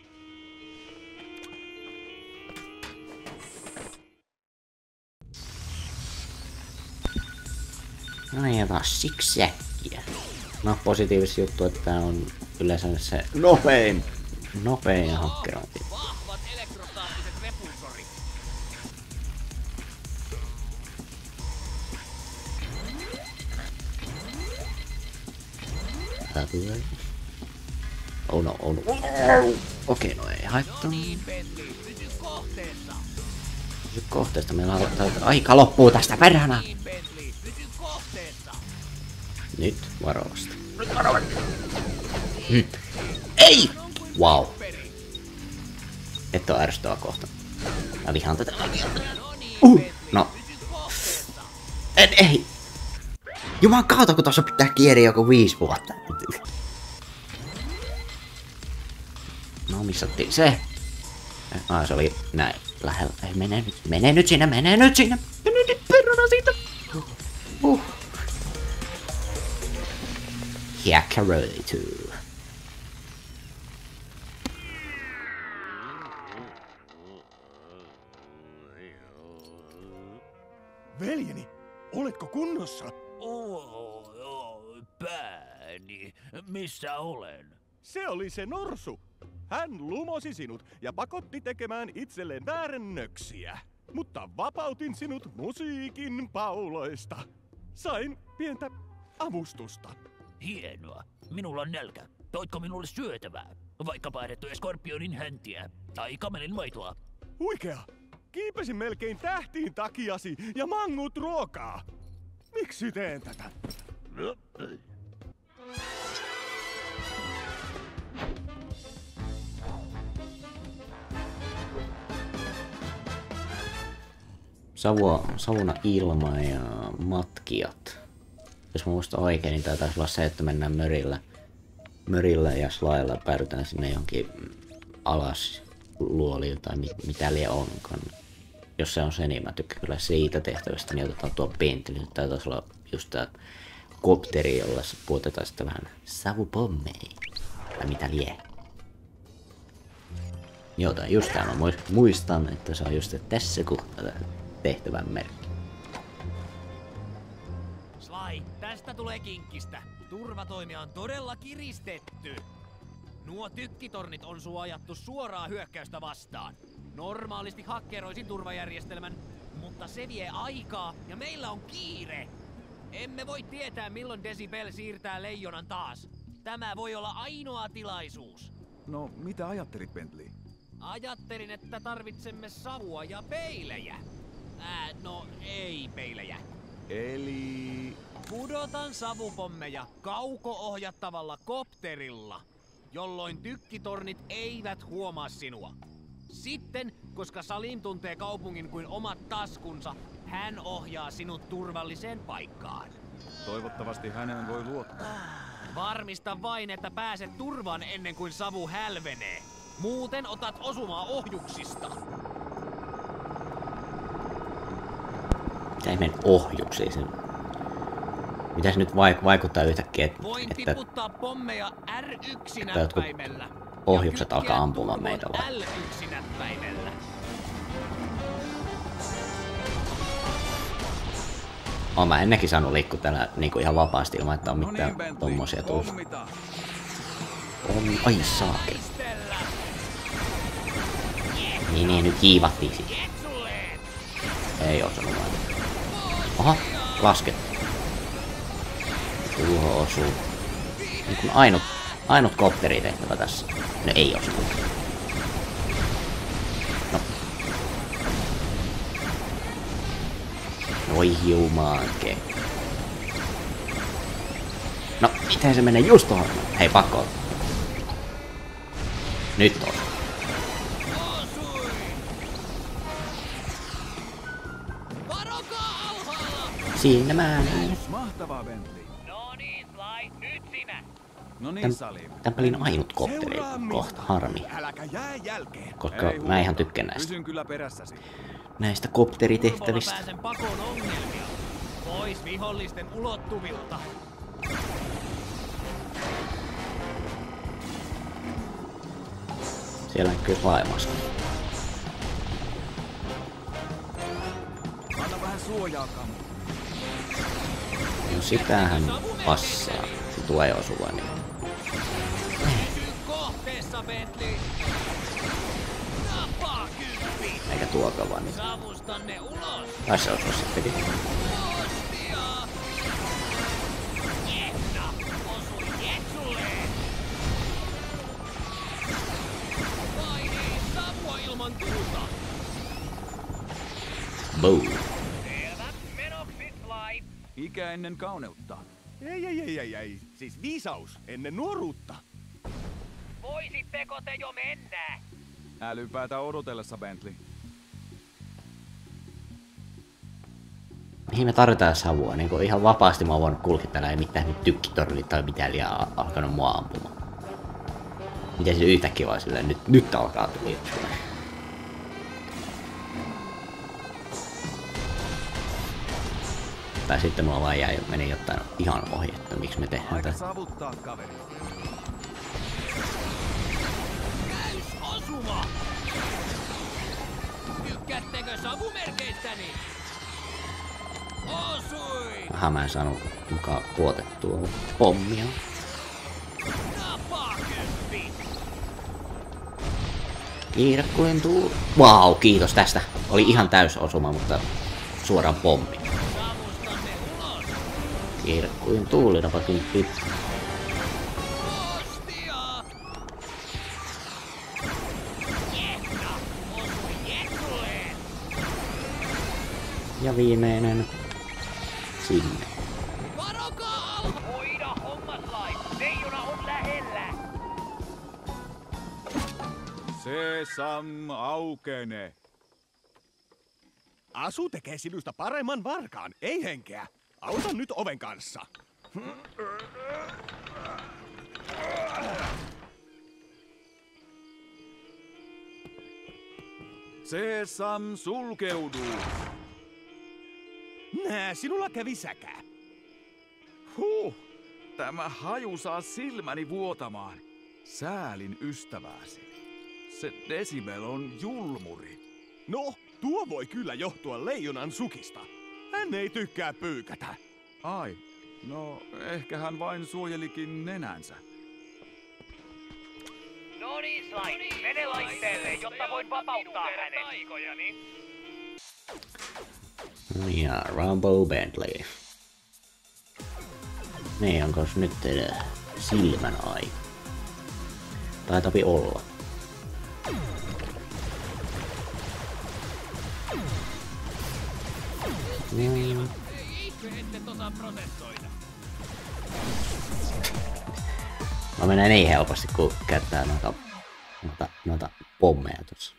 No niin, ja taas siksäkkiä. No, positiivista juttu, että tää on yleensä se nopein hakkerointi. Vahvat elektrostaattiset repulsorit. Tää tulee. Oh no. Okei, no ei haittaa. Niin, Bentley, pysy kohteessa. Pysy kohteesta, meillä on aika loppuu tästä perhana. Niin, Bentley, pysy kohteessa. Nyt varovasti. Ei! Wow. Et oo ärsyttävä kohta. Mä vihaan tätä. No. Ei. Juman kautta, kun tossa pitää kieriä joku 5 vuotta. No, missattiin se? Se oli näin lähellä. Ei, mene nyt sinne. Mene nyt peruna siitä. Hackeroitu. Veljeni, oletko kunnossa? Pääni. Missä olen? Se oli se norsu. Hän lumosi sinut ja pakotti tekemään itselleen väärennöksiä. Mutta vapautin sinut musiikin pauloista. Sain pientä avustusta. Hienoa. Minulla on nälkä. Toitko minulle syötävää? Vaikka painettuja skorpionin häntiä tai kamelin maitoa. Huikea! Kiipesin melkein tähtiin takiasi ja mangut ruokaa. Miksi teen tätä? Savuna ilma ja matkijat. Jos mä muistan oikein, niin tää taisi olla se, että mennään mörillä ja Slylla päädytään sinne jonkin alas luoliin tai mitä liian onkaan. Jos se on se, niin mä tykkään kyllä siitä tehtävästä, niin otetaan tuo Bentley. Tää taisi olla just tää kopteri, jolla puotetaan sitten vähän savupommeja. Tai mitä lie. Joo, tai just tää mä muistan, että se on just tässä kohtaa tehtävän merkki. Sly, tästä tulee kinkkistä. Turvatoimia on todella kiristetty. Nuo tykkitornit on suojattu suoraa hyökkäystä vastaan. Normaalisti hakkeroisin turvajärjestelmän, mutta se vie aikaa ja meillä on kiire. Emme voi tietää, milloin Decibel siirtää leijonan taas. Tämä voi olla ainoa tilaisuus. No, mitä ajattelit, Bentley? Ajattelin, että tarvitsemme savua ja peilejä. No ei peilejä. Eli... Pudotan savupommeja kauko-ohjattavalla kopterilla. jolloin tykkitornit eivät huomaa sinua. Sitten, koska Salim tuntee kaupungin kuin omat taskunsa, hän ohjaa sinut turvalliseen paikkaan. Toivottavasti häneen voi luottaa. Varmista vain, että pääset turvaan ennen kuin savu hälvenee. Muuten otat osumaa ohjuksista. Mitä ei mene ohjuksiin sen? Mitä se nyt vaikuttaa yhtäkkiä, Voin että tiputtaa pommeja R1-näppäimellä. ohjukset ja alkaa ampumaan kytkeä meitä vai? L1-näppäimellä. Oon mä ennenkin saanut liikkua täällä niinku ihan vapaasti ilman, että on No mitään niin, Bentley, tommosia tullut. pommita. Ai saakeli. Niin, nyt kiivattiin sitä. Ei osunut vaan. Oha, laskettu. Tuohon osuu. Niin kun ainut kopteritehtävä tässä. No ei osunut. No. Voi jumaanke. No, miten se menee just tuohon? Hei, pakko olla. Nyt on. Siinä mä näin. Mahtavaa, Bentley. No niin, Sly, nyt sinä. No niin, Salim. Tän pelin ainut kopteri kohta, harmi. Äläkä jää jälkeen. Koska mä ihan tykkään näistä. Pysyn kyllä perässäsi. Näistä Turvolla kopteritehtävistä. pääsen pakoon ongelmia. Pois vihollisten ulottuvilta. Siellä on kyllä laajemmassa. Anna vähän suojaa, Kamu. No sitähän passaa. Se tulee osua niin. Pysy kohteessa, Bentley. Napaa kymppi. Eikä tuokaan vaan niin. Savustanne ulos. Tai se osua sittenkin. Hostia. Jehna, osui jetsulleen. Painii savua ilman tuulta. Boom. Selvä, menoksi, Sly. Ikä ennen kauneutta. Ei. Siis viisaus ennen nuoruutta. Voisitteko te jo mennä? Älypäätä odotellessa, Bentley. Mihin me tarvitaan savua? Niin ihan vapaasti mä oon voinut kulkea täällä, ei mitään nyt tykkitornit tai mitään liian alkanut mua ampumaan. Miten se yhtäkkiä vaan silleen, nyt alkaa tuli. Tai sitten mulla vaan meni jotain ihan ohi, että miksi me tehdään Aika tätä. savuttaa, kaveri. Osuma! Tykkäättekö savumerkeistäni? Osui! Aha, mä en saanut mukaan puotettua pommia. Napaa kymppi! Kiire kuin tuu. Vau, kiitos tästä. Oli ihan täys osuma, mutta suoraan pommi. Savustanne ulos! Kiire kuin tuulinapa kymppi. Hostia! Jehna, osui jetsulleen! Ja viimeinen sinne. Varokaa! Hoida homma, Sly. Leijona on lähellä. Sesam aukene. Asu tekee sinusta paremman varkaan, ei henkeä. Auta nyt oven kanssa. Sesam sulkeudu. Nää, sinulla kävi säkä. Tämä haju saa silmäni vuotamaan. Säälin ystävääsi. Se Decibel on julmuri. No, tuo voi kyllä johtua leijonan sukista. Hän ei tykkää pyykätä. Ai, no ehkä hän vain suojelikin nenänsä. No niin, Sly. Mene laitteelle, jotta voin vapauttaa hänet. Ja Rambo Bentley. Niin, onko nyt silmän aika? Taitapi olla. Niin. Ei itse ette tota prosessoida. Mä menee niin helposti, kun käyttää noita pommeja tuossa.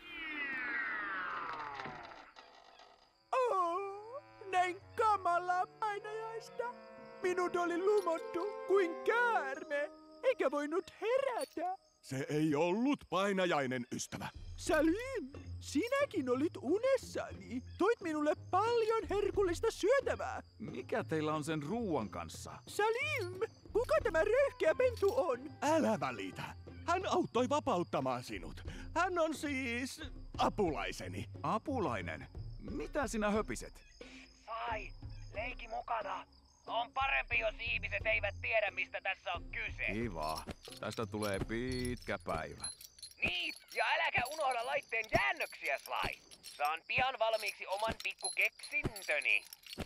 Näin kamalaa painajaista. Minut oli lumottu kuin käärme, eikä voinut herätä. Se ei ollut painajainen, ystävä. Salim, sinäkin olit unessani. Toit minulle paljon herkullista syötävää. Mikä teillä on sen ruuan kanssa? Salim, kuka tämä röyhkeä pentu on? Älä välitä. Hän auttoi vapauttamaan sinut. Hän on siis apulaiseni. Apulainen? Mitä sinä höpiset? Sai, leiki mukana. On parempi, jos ihmiset eivät tiedä, mistä tässä on kyse. Kiva. Tästä tulee pitkä päivä. Niin, ja äläkä unohda laitteen jäännöksiä, Sly. Saan pian valmiiksi oman pikku keksintöni.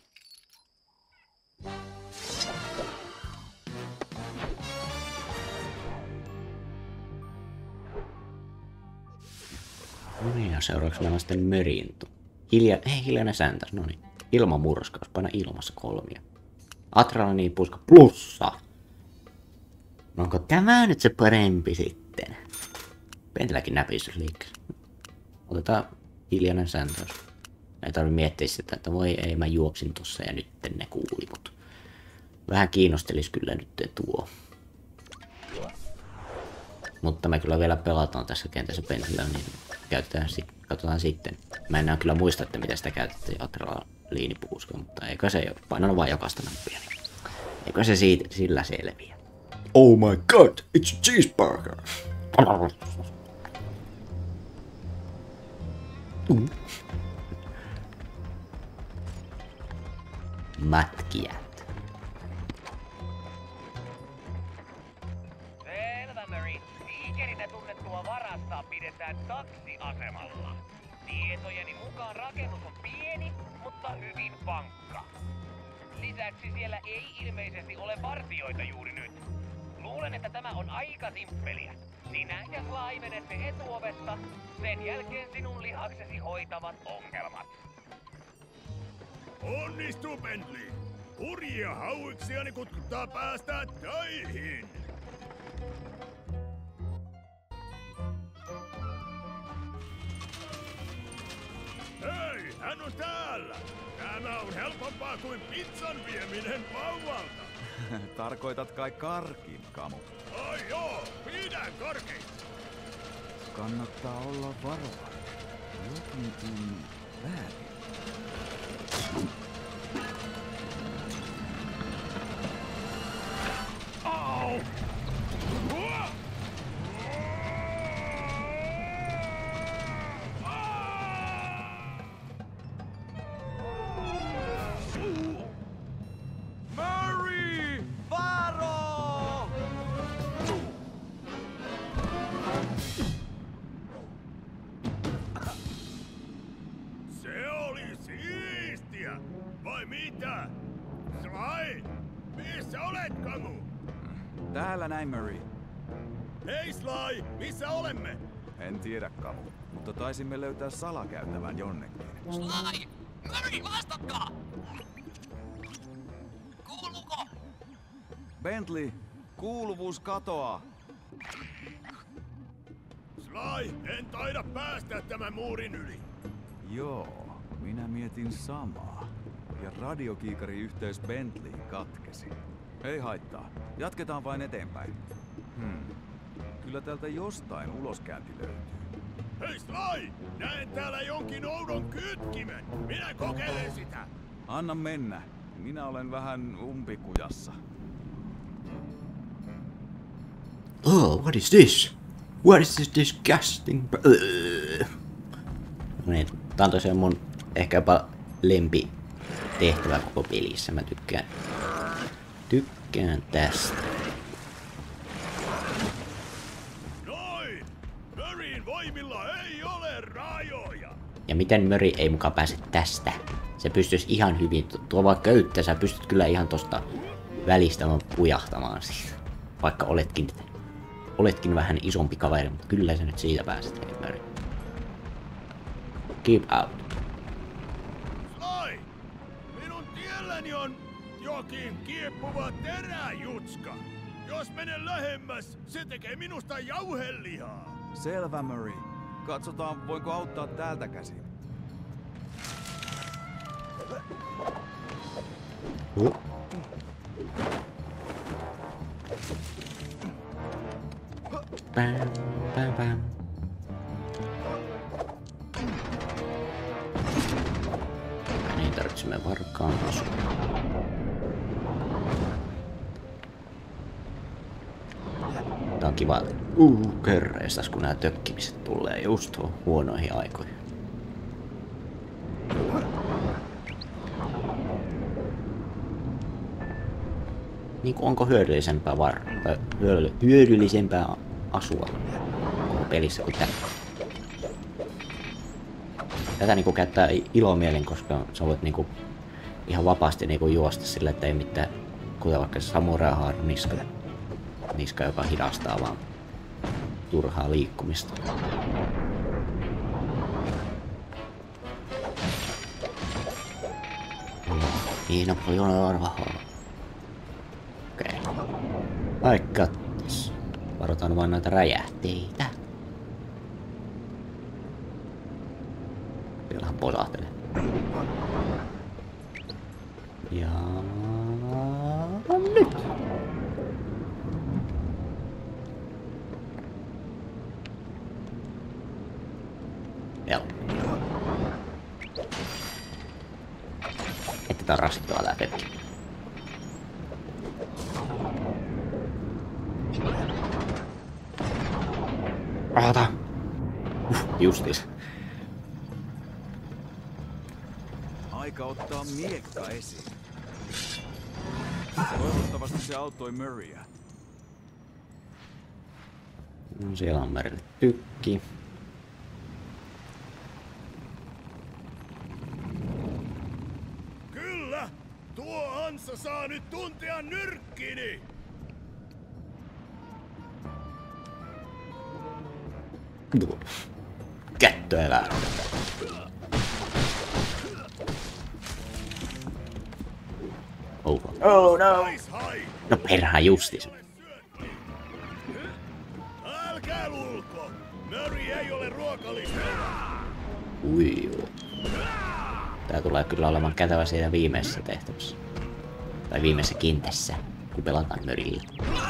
No niin, ja seuraavaksi meillä on sitten mörintu. Hiljainen säntäs, no niin. Ilmamurskaus, paina ilmassa 3. Adrenaliinipuska plussa. No onko tämä nyt se parempi sitten? Pentilläkin näpistys liikkeessä. Otetaan hiljainen säntäys. Ei tarvitse miettiä sitä, että voi ei, mä juoksin tossa ja nyt ne kuuli, mut vähän kiinnostelis kyllä nyt tuo. Mutta me kyllä vielä pelataan tässä kentässä pensillä, niin katsotaan sitten. Mä en kyllä muista, että miten sitä käytettiin adrenaliinipuuska, mutta eikö se ole painanut vaan jokaista nappia, niin eikö se sillä selviä. Oh my god, it's a cheeseburger! Matkijat. Selvä, Murray. Tiikerinä tunnettua varastaa pidetään taksiasemalla. Tietojeni mukaan rakennus on pieni, mutta hyvin vankka. Lisäksi siellä ei ilmeisesti ole vartijoita juuri nyt. Luulen, että tämä on aika simppeliä. Sinä ja Sly menette etuovesta, sen jälkeen sinun lihaksesi hoitavat ongelmat. Onnistu, Bentley! Hurjia hauiksiani kutkuttaa päästä töihin! Hei, hän on täällä! Tämä on helpompaa kuin pizzan vieminen vauvalta! Tarkoitat kai karkin, Kamu? Ai joo, pidän karkin! Kannattaa olla varovainen. Jokin on väärin. Au! Murray! Varo! Se oli siistiä! Vai mitä? Sly? Missä olet, Kamu? Täällä näin, Murray. Hei Sly, missä olemme? En tiedä, Kamu, mutta taisimme löytää salakäytävän jonnekin. Sly! Murray, vastatkaa! Kuuluuko? Bentley, kuuluvuus katoaa. Sly, en taida päästä tämän muurin yli. Joo, minä mietin samaa. Ja radiokiikariyhteys Bentleyin katkesi. Ei haittaa, jatketaan vain eteenpäin. Kyllä täältä jostain uloskäynti löytyy. Hei Sly, näen täällä jonkin oudon kytkimen. Minä kokeilen sitä. Anna mennä. Minä olen vähän umpikujassa. Oh, what is this? What is this disgusting... No niin, tää on tosiaan mun ehkä jopa lempitehtävä koko pelissä. Mä tykkään tästä. Noin! Murrayn voimilla ei ole rajoja. Ja miten Murray ei mukaan pääse tästä? Se pystyisi ihan hyvin, tuo vaan köyttä, sä pystyt kyllä ihan tosta välistä pujahtamaan siitä. Vaikka oletkin vähän isompi kaveri, mutta kyllä sä nyt siitä pääset, hei Murray. Keep out. Sly! Minun tielläni on jokin kieppuva teräjutska. Jos menen lähemmäs, se tekee minusta jauhelihaa. Selvä, Murray. Katsotaan, voinko auttaa täältä käsin. Bam. Niin tarvitsemme varkaan asua. Tää on kiva körreistas, kun nää tökkimiset tulee just huonoihin aikoihin. Niinku onko hyödyllisempää hyödyllisempää asua koko pelissä kuin tätä? Tätä niinku käyttää ilomielin, koska sä voit niinku ihan vapaasti niinku juosta sillä, että ei mitään, kuten vaikka samurai-haaran niska, joka hidastaa vaan turhaa liikkumista. Niin on paljon arvahaa. Okei. Ai kattis. Varotaan vain näitä räjähteitä. Vielähän posahtelee. Ja nyt. Joo. Että tää on rasittavaa tää pekki. Rahata! Justiis. Aika ottaa miekka esiin. Toivottavasti se auttoi Murrayä. No, siellä on Merille tykki. Kyllä! Tuo ansa saa nyt tuntea nyrkkini! Kättöä väärin. Oh no! No perhä justis. Älkää luulko! Murray ei ole ruokalistalla! Ui joo. Tää tulee kyllä olemaan kätevä siinä viimeisessä tehtävässä. Tai viimeisessä kentässä, kun pelataan Murraylla.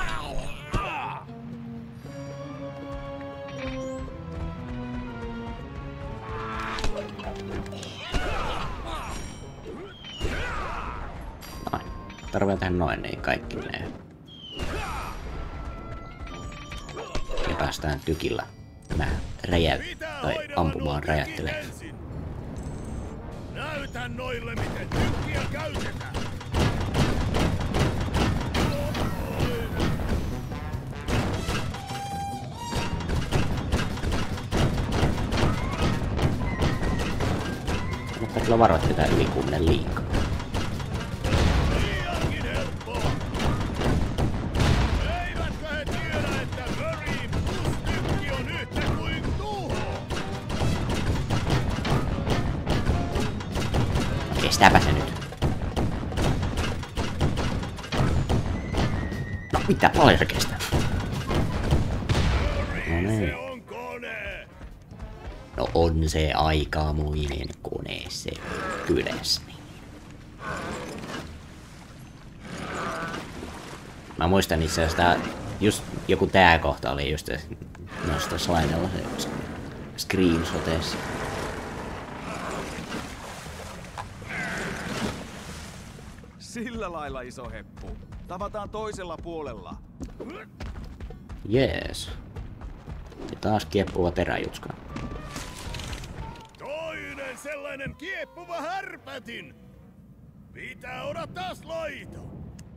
Tarvitaan tehdä noin, niin kaikki menee. Ja päästään tykillä nämä tai ampumaan räjähtelee. Näytän noille, miten tykkiä käytetään! Mutta kyllä varoitti tää ylikuuminen liikaa. Kestääpä se nyt. No mitä paljon se kestää? No niin. No on se aikamoinen kone se kylässä. Mä muistan itse asiassa just joku tää kohta oli just noista Slainella se screenshoteissa. Sillä lailla, iso heppu. Tavataan toisella puolella. Jees. Ja taas kieppuva teräjutska. Toinen sellainen kieppuva härpätin! Pitää odottaa Slaito!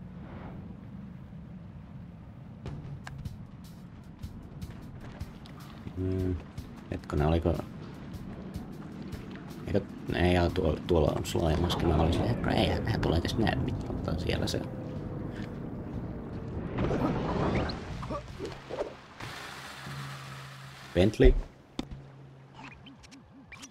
Hetkonen, oliko... Ei, tuolla on Slaimaskin. Mä olisin, että eihän hän tulee tässä näy mitään, mutta siellä se on. Bentley.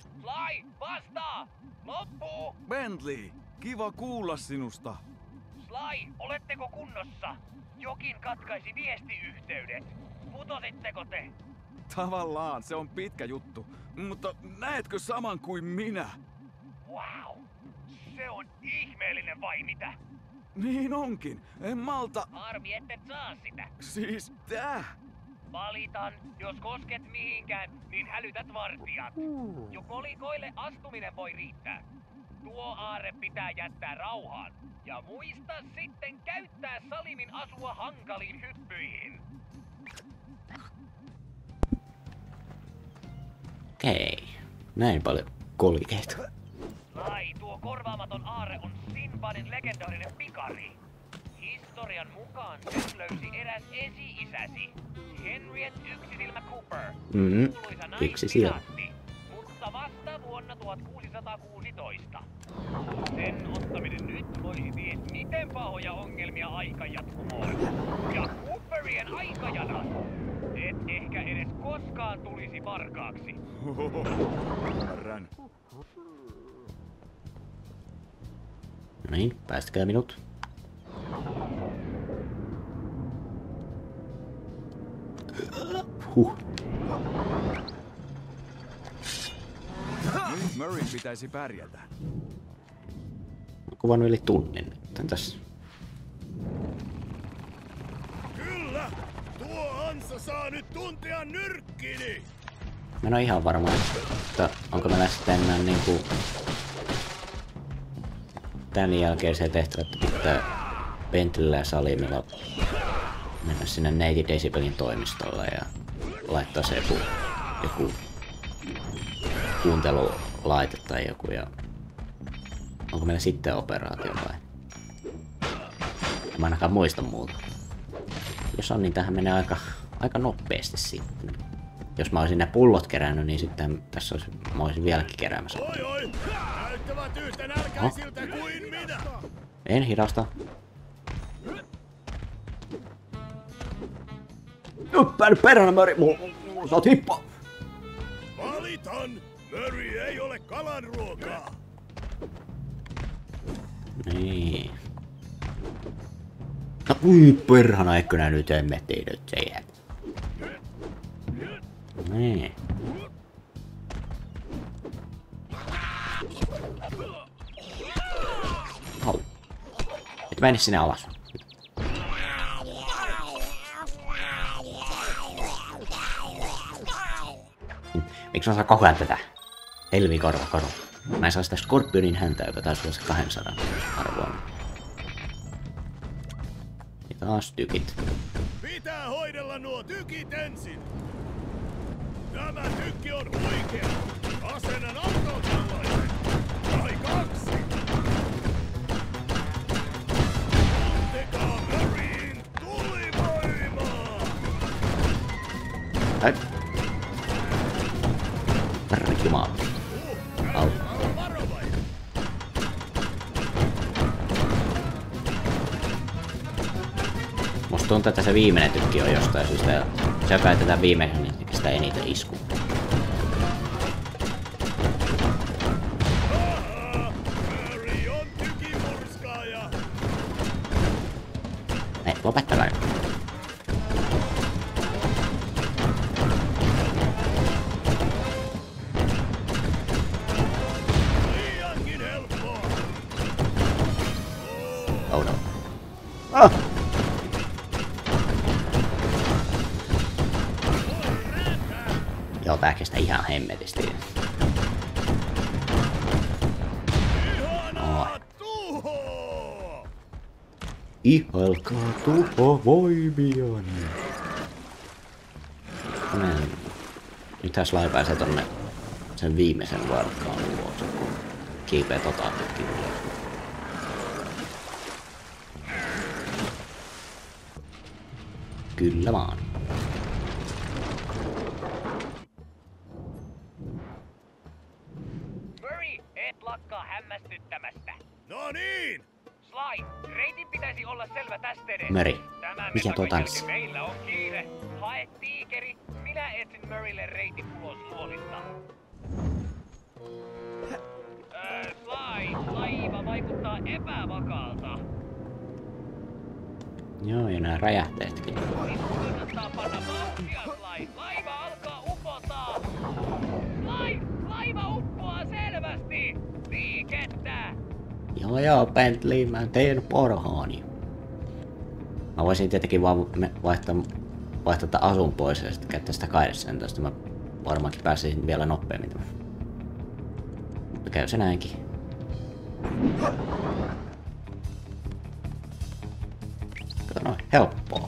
Sly, vastaa! Loppuu! Bentley, kiva kuulla sinusta. Sly, oletteko kunnossa? Jokin katkaisi viestiyhteydet. Putositteko te? Tavallaan se on pitkä juttu, mutta näetkö saman kuin minä? Wow. Se on ihmeellinen vai mitä? Niin onkin. En malta. Harmi, ettet saa sitä. Siis tää? Valitan, jos kosket mihinkään, niin hälytät vartijat. Jo kolikoille astuminen voi riittää. Tuo aarre pitää jättää rauhaan. Ja muista sitten käyttää Salimin asua hankaliin hyppyihin. Okei. Näin paljon kolikeita. Lai, tuo korvaamaton aarre on Sinbadin legendaarinen pikari. Historian mukaan sen löysi eräs esi-isäsi, Henriette Yksisilmä Cooper, kuuluisa naispiraatti, mutta vasta vuonna 1616. Sen ottaminen nyt voisi ties miten pahoja ongelmia aikajatkumoon. Ja Cooperien aikajana et ehkä edes koskaan tulisi varkaaksi. Ymmärrän. No niin, päästäkää minut. Nyt Murrayn pitäisi pärjätä. Olen kuvannut yli tunnin nyt. Entäs? Kyllä! Tuo ansa saa nyt tuntea nyrkkini! Mä en oo ihan varma, että onko meillä sitten enää niinku tän jälkeen se tehtävä, että pitää Bentleyllä ja Salimilla mennä sinne Neiti Decibelin toimistolle ja laittaa se joku kuuntelulaite tai joku, ja onko meillä sitten operaatio vai? Mä ainakaan muista muuta. Jos on, niin tähän menee aika nopeasti sitten. Jos mä olisin ne pullot kerännyt, niin sitten tässä olisi, mä olisin vieläkin keräämässä. Oi! Näyttävät yhtä nälkäisiltä kuin minä! En hidasta. Hyppää nyt peränä, Murray! Mulla saat hippaa! Valitan! Murray ei ole kalanruokaa! Niin. No perhana, eikö nää nyt emmettiin nyt siihen? Niin. Au. Et mene sinne alas. Miksi mä saan koko ajan tätä? Helmi korva. Mä en saa sitä Scorpionin häntä, joka taisi olla se 200 arvoa. Ja taas tykit. Pitää hoidella nuo tykit ensin! Tämä tykki on huikea! Asennan auton tällaisen! Tai 2! Tuntekaa Murrayin tulivoimaa! Ai. Herra jumala. Au. Musta tuntuu, että se viimeinen tykki on jostain syystä, ja se päätetään viimeisen, niin sitä eniten iskua. Murray on tykimurskaaja! Ei, lopettakaa. Liiankin helppoa! Oh no. Ah! Joo, tää kestää ihan hemmetisti. Ihanaa tuhoa! Ihailkaa tuhovoimianne. Nythän Sly pääsee tonne sen viimeisen varkaan ulos, kun kiipee totaalisesti ulos. Kyllä vaan. Murray, et lakkaa hämmästyttämästä. No niin! Sly, reitin pitäisi olla selvä tästä edes. Murray, Tämän mikä tuo mestakan tanssi? jälkeen meillä on kiire. Hae tiikeri, minä etsin Murraylle reitin ulos luolista. Sly, laiva vaikuttaa epävakaalta. Joo, ja nää räjähteetkin. Kannattaa panna vauhtia, Sly. Laiva alkaa upota. Laiva uppoaa selvästi. Liikettä. Joo, Bentley, mä teen parhaani. Mä voisin tietenkin vaan vaihtaa tämän asun pois ja sitten käyttää sitä 12. Mä varmaankin pääsisin vielä nopeammin. Mutta käy se näinkin. Kato noin, helppoa.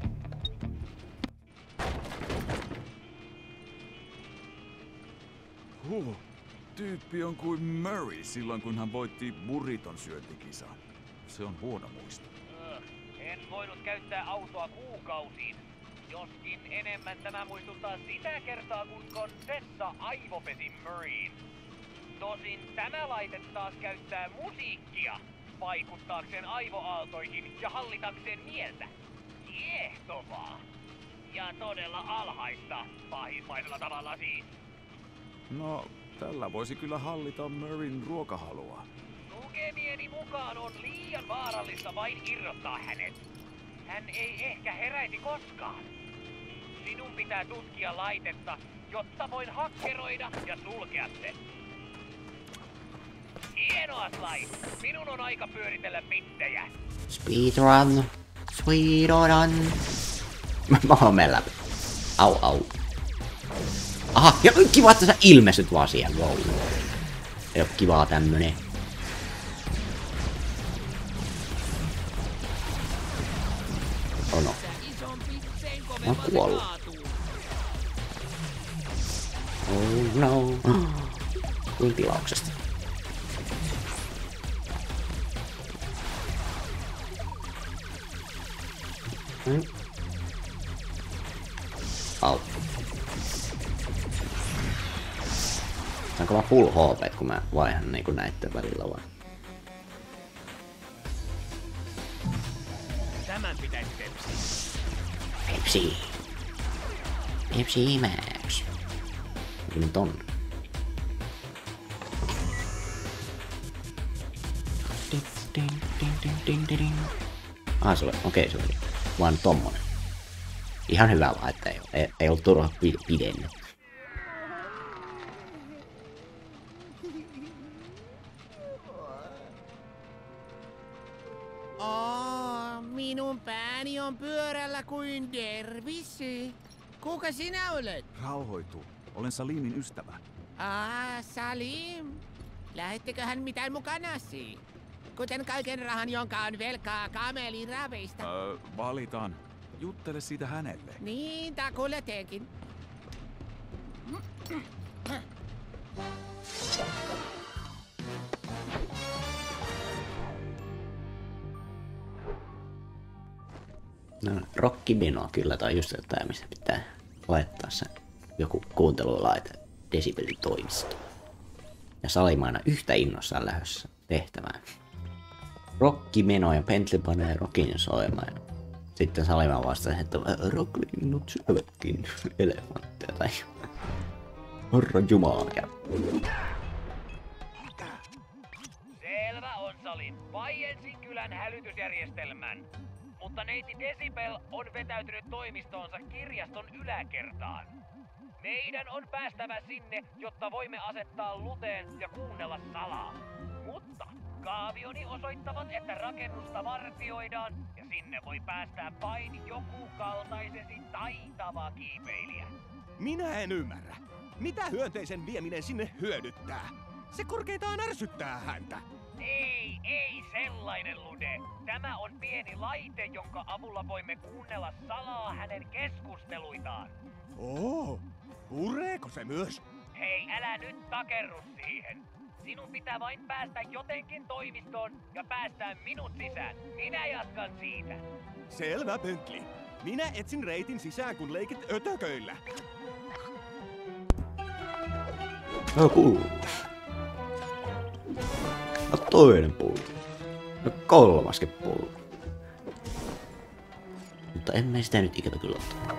Tyyppi on kuin Murray silloin, kun hän voitti burriton syöntikisan. Se on huono muisto. En voinut käyttää autoa kuukausiin. Joskin enemmän tämä muistuttaa sitä kertaa, kun Contessa aivopesi Murrayin. Tosin tämä laite taas käyttää musiikkia vaikuttaakseen aivoaaltoihin ja hallitakseen mieltä. Kiehtovaa. Ja todella alhaista, pahimmaisella tavalla siis. No, tällä voisi kyllä hallita Murrayn ruokahalua. Lukemieni mukaan on liian vaarallista vain irrottaa hänet. Hän ei ehkä heräisi koskaan. Sinun pitää tutkia laitetta, jotta voin hakkeroida ja sulkea sen. Hienoa, Sly! Minun on aika pyöritellä bittejä. Speedrun. Speedrun. Mä oon läpi. Au. Aha, ja kiva, että sä ilmestyt vaan siihen. Wow. Ei oo kivaa tämmönen. Oh no. Mä oon kuollut. Oh no. Kuin tilauksesta. Au. Saanko mä full HP, kun mä vaihan niinku näitten välillä vai? Tämän pitäisi tepsiä. Pepsi Max. Mikä nyt on? Se oli, okei, se oli vaan tommonen. Ihan hyvä vaan, että ei ollut turha pidenne. Minun pääni on pyörällä kuin dervissi. Kuka sinä olet? Rauhoitu. Olen Salimin ystävä. Salim. Lähetteköhän mitään mukanasi? Kuten kaiken rahan, jonka on velkaa kamelin raveista. Valitaan. Juttele siitä hänelle. Niin, takuulla teenkin. No, rockimeno kyllä, tai just jotain, missä pitää laittaa se joku kuuntelulaite Decibelin toimisto. Ja Salim aina yhtä innossaan lähdössä tehtävään. Rockimeno ja Bentley panee rockin soimaan. Sitten Salima vastasi, että rocklinnut syövätkin elefantteja tai herra jumala. Selvä on, Salim. Vaiensin kylän hälytysjärjestelmän. Mutta neiti Decibel on vetäytynyt toimistoonsa kirjaston yläkertaan. Meidän on päästävä sinne, jotta voimme asettaa luteen ja kuunnella salaa. Mutta kaavioni osoittavat, että rakennusta vartioidaan ja sinne voi päästä vain joku kaltaisesi taitava kiipeilijä. Minä en ymmärrä. Mitä hyönteisen vieminen sinne hyödyttää? Se korkeintaan ärsyttää häntä. Ei sellainen, Lude. Tämä on pieni laite, jonka avulla voimme kuunnella salaa hänen keskusteluitaan. Pureeko se myös? Hei, älä nyt takerru siihen. Sinun pitää vain päästä jotenkin toimistoon ja päästää minut sisään. Minä jatkan siitä. Selvä, Bentley. Minä etsin reitin sisään, kun leikit ötököillä. No pullo. No toinen pullo. No kolmaskin pullo. Mutta emme sitä nyt ikävä kyllä ottaa.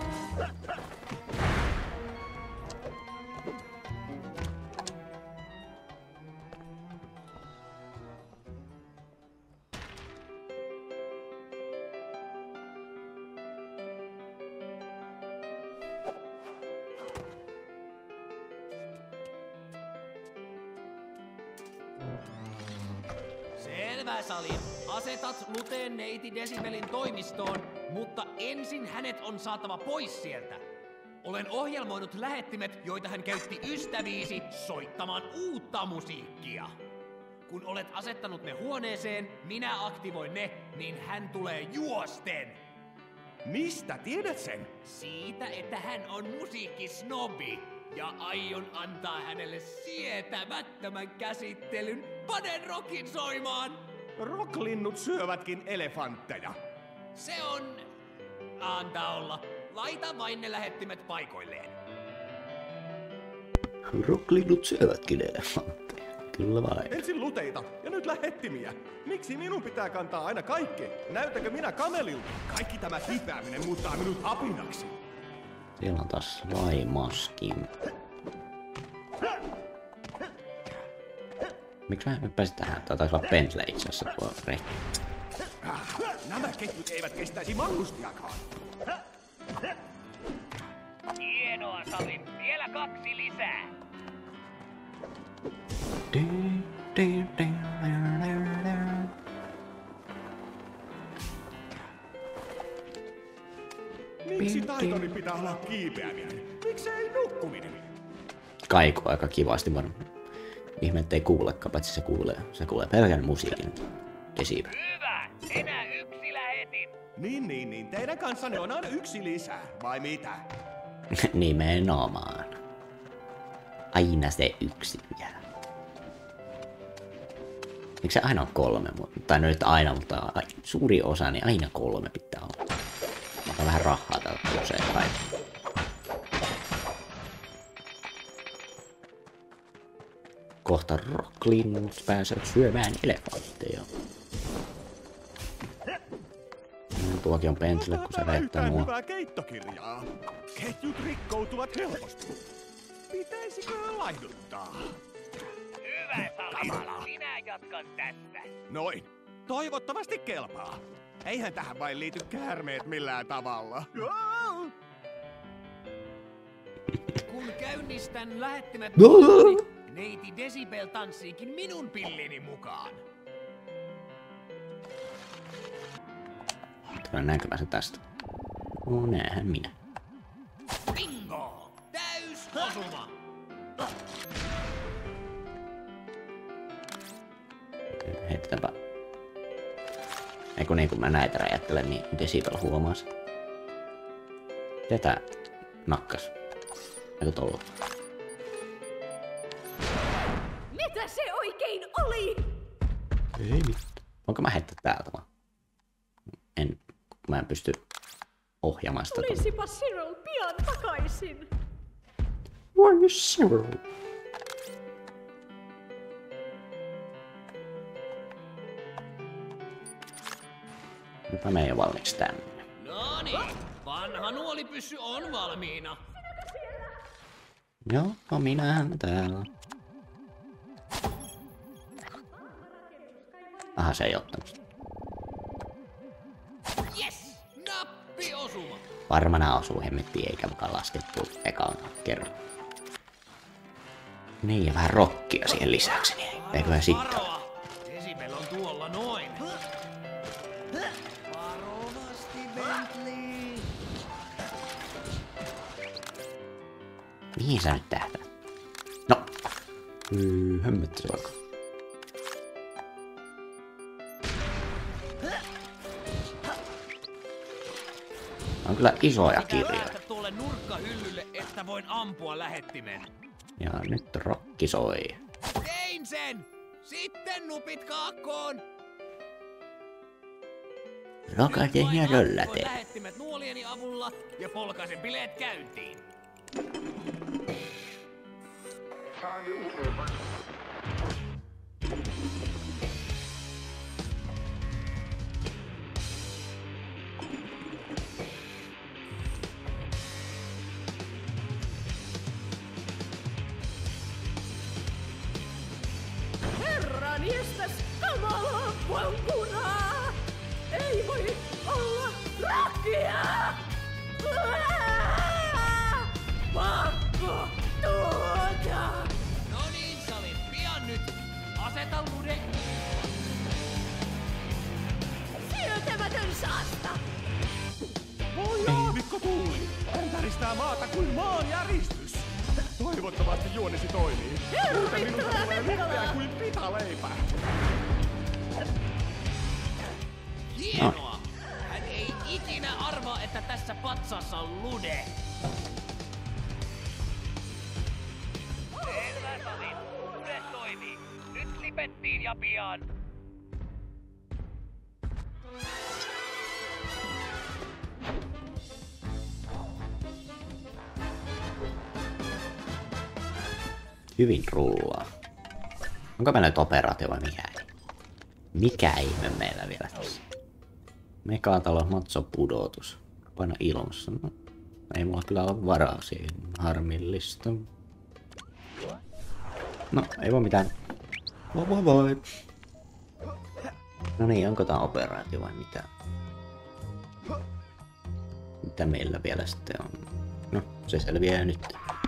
Salim. Asetat Luteen neiti Desibelin toimistoon, mutta ensin hänet on saatava pois sieltä. Olen ohjelmoinut lähettimet, joita hän käytti ystäviisi soittamaan uutta musiikkia. Kun olet asettanut ne huoneeseen, minä aktivoin ne, niin hän tulee juosten. Mistä tiedät sen? Siitä, että hän on musiikkisnobi. Ja aion antaa hänelle sietämättömän käsittelyn. Panen rockin soimaan! Rocklinnut syövätkin elefantteja. Se on... Antaa olla. Laita vain ne lähettimet paikoilleen. Rocklinnut syövätkin elefantteja. Kyllä vain. Ensin luteita ja nyt lähettimiä. Miksi minun pitää kantaa aina kaikki? Näytäkö minä kamelilta? Kaikki tämä kipeäminen muuttaa minut apinaksi. Siellä on taas laimaskin. Miksi mä hyppäsin tähän? Tää taisi olla Bentley itse asiassa tuo rekki. Nämä ketjut eivät kestäisi mangustiakaan. Hienoa, Salim. Vielä 2 lisää. Miksi taitoni pitää olla kiipeäminen? Miksi ei nukkuminen? Kaiku aika kivasti varmaan. Ihme ettei kuulekaan, paitsi se kuulee pelkän musiikin. Desibel. Hyvä! Enää 1 lähetin. Niin. Teidän kanssanne on aina 1 lisää, vai mitä? Nimenomaan. Aina se 1 vielä. Eikö se aina ole 3? Tai no nyt aina, mutta suuri osa, niin aina 3 pitää olla. Mä otan vähän rahaa täältä usein päin. Kohta rocklinnut pääsevät syömään elefantteja. Tuokin on Bentley, kun se väittää mua. Hyvää keittokirjaa. Ketjut rikkoutuvat helposti. Pitäisikö laihduttaa? Hyvä, Salim. Minä jatkan tästä. Noin. Toivottavasti kelpaa. Eihän tähän vain liity käärmeet millään tavalla. Kun käynnistän lähettimet, neiti Desibel tanssiikin minun pillini mukaan. Näinkö mä sen tästä? No näinhän minä. Bingo! Täys osuma! Heitetäänpä. Eiku niin kun mä näitä räjättelen, niin Desibel huomaa sen. Tätä nakkas. Eiku tolla. Mitä se oikein oli? Ei mitään. Voinko mä heittää täältä vaan? Mä en pysty ohjaamaan sitä. Tulisipa Cyril pian takaisin. Where is Cyril? Nyt mä menen jo valmiiksi tänne. Noniin, vanha nuolipyssy on valmiina. Joo, no minähän täällä. Aha, se ei ottanut. Yes! Nappi osuma! Varmana osuu hemmetti eikä mukaan laskettu ekaan kerran. Niin, ja vähän rockia siihen lisäksi, niin eiköhän sitten. Varoa! Desibel on tuolla noin. Varovasti, Bentley! Mihin sä nyt tähtäät? No! Hemmetti se vaikka. On kyllä isoja kirjoja. Päästä tuolle nurkkahyllylle, että voin ampua lähettimen. Ja nyt rokki soi. Tein sen! Sitten nupit kaakkoon! Rokaten ja rölläten. Lähettimet nuolieni avulla ja polkaisen bileet käyntiin. Herran jestas kamalaa valkunaa! Ei voi olla rockia! Pakko tuota! No niin, Saasta! Voi aavikko tuuli! Hän täristää maata kuin maanjäristys! Toivottavasti juonesi toimii. Muuten minusta tulee lipeä kuin pitaleipä. Hienoa! Hän ei ikinä arvaa, että tässä patsassa on lude. Selvä, Salim. Lude toimii. Nyt lipettiin ja pian. Hyvin rullaa. Onko meillä nyt operaatio vai mikä ei? Mikä ihme meillä vielä tässä? Megatalo, matso, pudotus. Paina ilmassa. No, ei mulla kyllä ole varaa siihen. Harmillista. No, ei voi mitään. Voi. No niin, onko tää operaatio vai mitä? Mitä meillä vielä sitten on? No, se selviää nyt.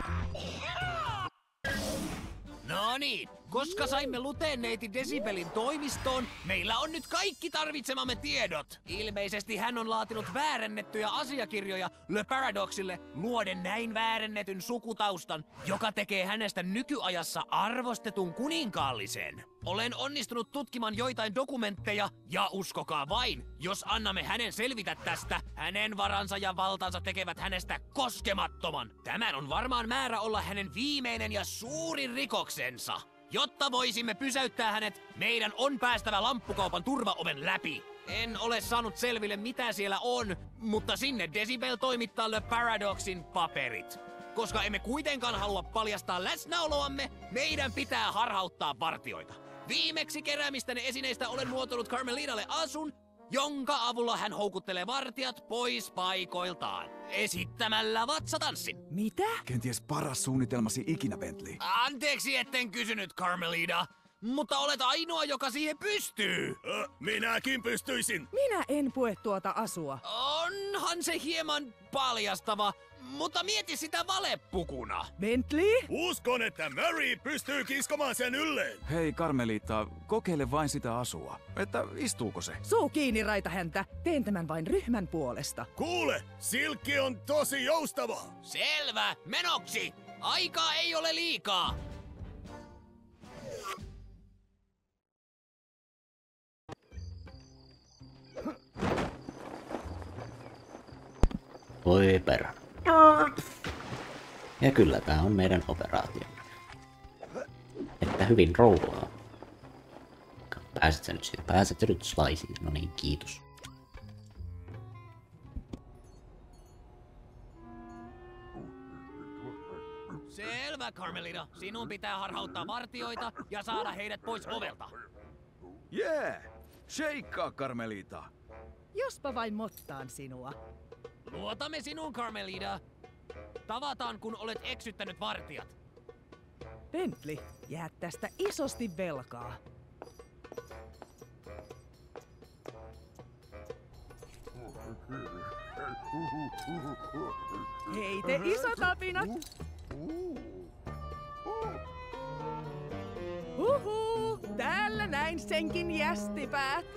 No niin, koska saimme luteneiti Decibelin toimistoon, meillä on nyt kaikki tarvitsemamme tiedot. Ilmeisesti hän on laatinut väärennettyjä asiakirjoja Le Paradoxille luoden näin väärennetyn sukutaustan, joka tekee hänestä nykyajassa arvostetun kuninkaallisen. Olen onnistunut tutkimaan joitain dokumentteja, ja uskokaa vain, jos annamme hänen selvitä tästä, hänen varansa ja valtansa tekevät hänestä koskemattoman. Tämän on varmaan määrä olla hänen viimeinen ja suurin rikoksensa. Jotta voisimme pysäyttää hänet, meidän on päästävä lamppukaupan turvaoven läpi. En ole saanut selville mitä siellä on, mutta sinne Decibel toimittaa Le Paradoxin paperit. Koska emme kuitenkaan halua paljastaa läsnäoloamme, meidän pitää harhauttaa vartioita. Viimeksi keräämistäni esineistä olen muotoillut Carmelinalle asun, jonka avulla hän houkuttelee vartijat pois paikoiltaan. Esittämällä vatsatanssin. Mitä? Kenties paras suunnitelmasi ikinä, Bentley. Anteeksi, etten kysynyt, Carmelina. Mutta olet ainoa, joka siihen pystyy. Minäkin pystyisin. Minä en pue tuota asua. Onhan se hieman paljastava, mutta mieti sitä valepukuna. Bentley? Uskon, että Mary pystyy kiskomaan sen ylleen. Hei, Carmelita, kokeile vain sitä asua. Että istuuko se? Suu kiinni, raita häntä. Teen tämän vain ryhmän puolesta. Kuule, silkki on tosi joustava. Selvä, menoksi. Aikaa ei ole liikaa. Voi perä. Ja kyllä tää on meidän operaatio. Että hyvin rollaa. Pääset nyt siitä? Pääset nyt sliceen? No niin, kiitos. Selvä, Carmelina. Sinun pitää harhauttaa vartioita ja saada heidät pois ovelta. Yeah! Sheikkaa, Carmelita! Jospa vain mottaan sinua. Luotamme sinuun, Carmelina. Tavataan, kun olet eksyttänyt vartijat. Bentley, jäät tästä isosti velkaa. Hei te isot apinat! Huhu, täällä näin senkin jästipäät.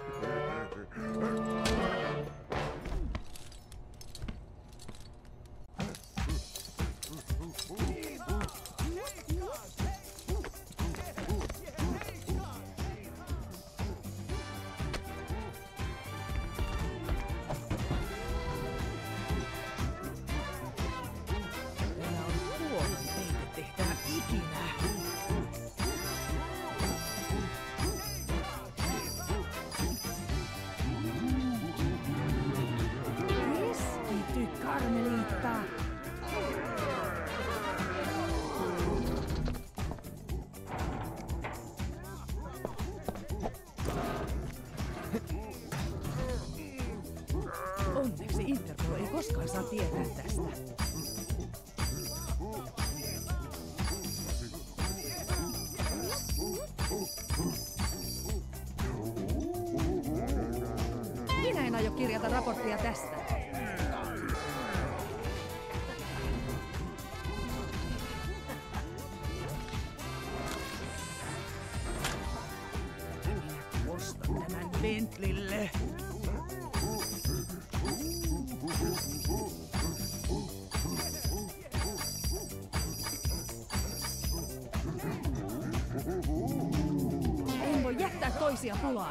Onneksi Interpol ei koskaan saa tietää tästä. Minä en aio kirjata raporttia tästä. Minä ostan tämän Bentleylle. En voi jättää toisia pulaan.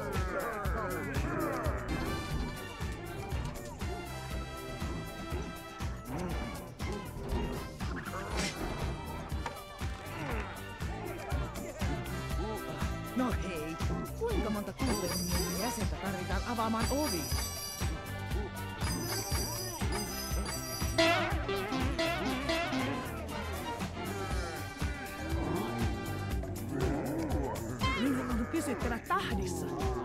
No hei, kuinka monta kulttuurin jäsentä tarvitaan avaamaan ovi? Minun on pysyttävä tahdissa.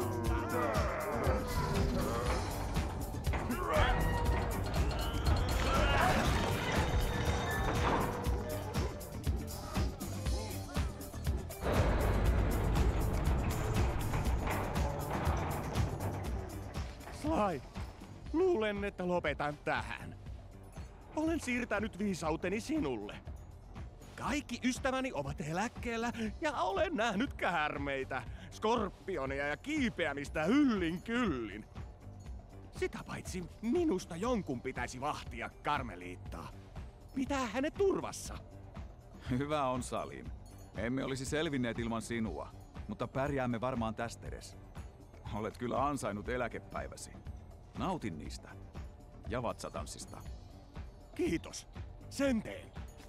Sly, luulen, että lopetan tähän. Olen siirtänyt viisauteni sinulle. Kaikki ystäväni ovat eläkkeellä ja olen nähnyt käärmeitä, skorpioneja ja kiipeämistä yllin kyllin. Sitä paitsi minusta jonkun pitäisi vahtia Karmeliittaa. Pitää hänet turvassa. Hyvä on, Salim. Emme olisi selvinneet ilman sinua, mutta pärjäämme varmaan tästä edes. Olet kyllä ansainnut eläkepäiväsi. Nautin niistä. Ja vatsatanssista. Kiitos. Sen teen.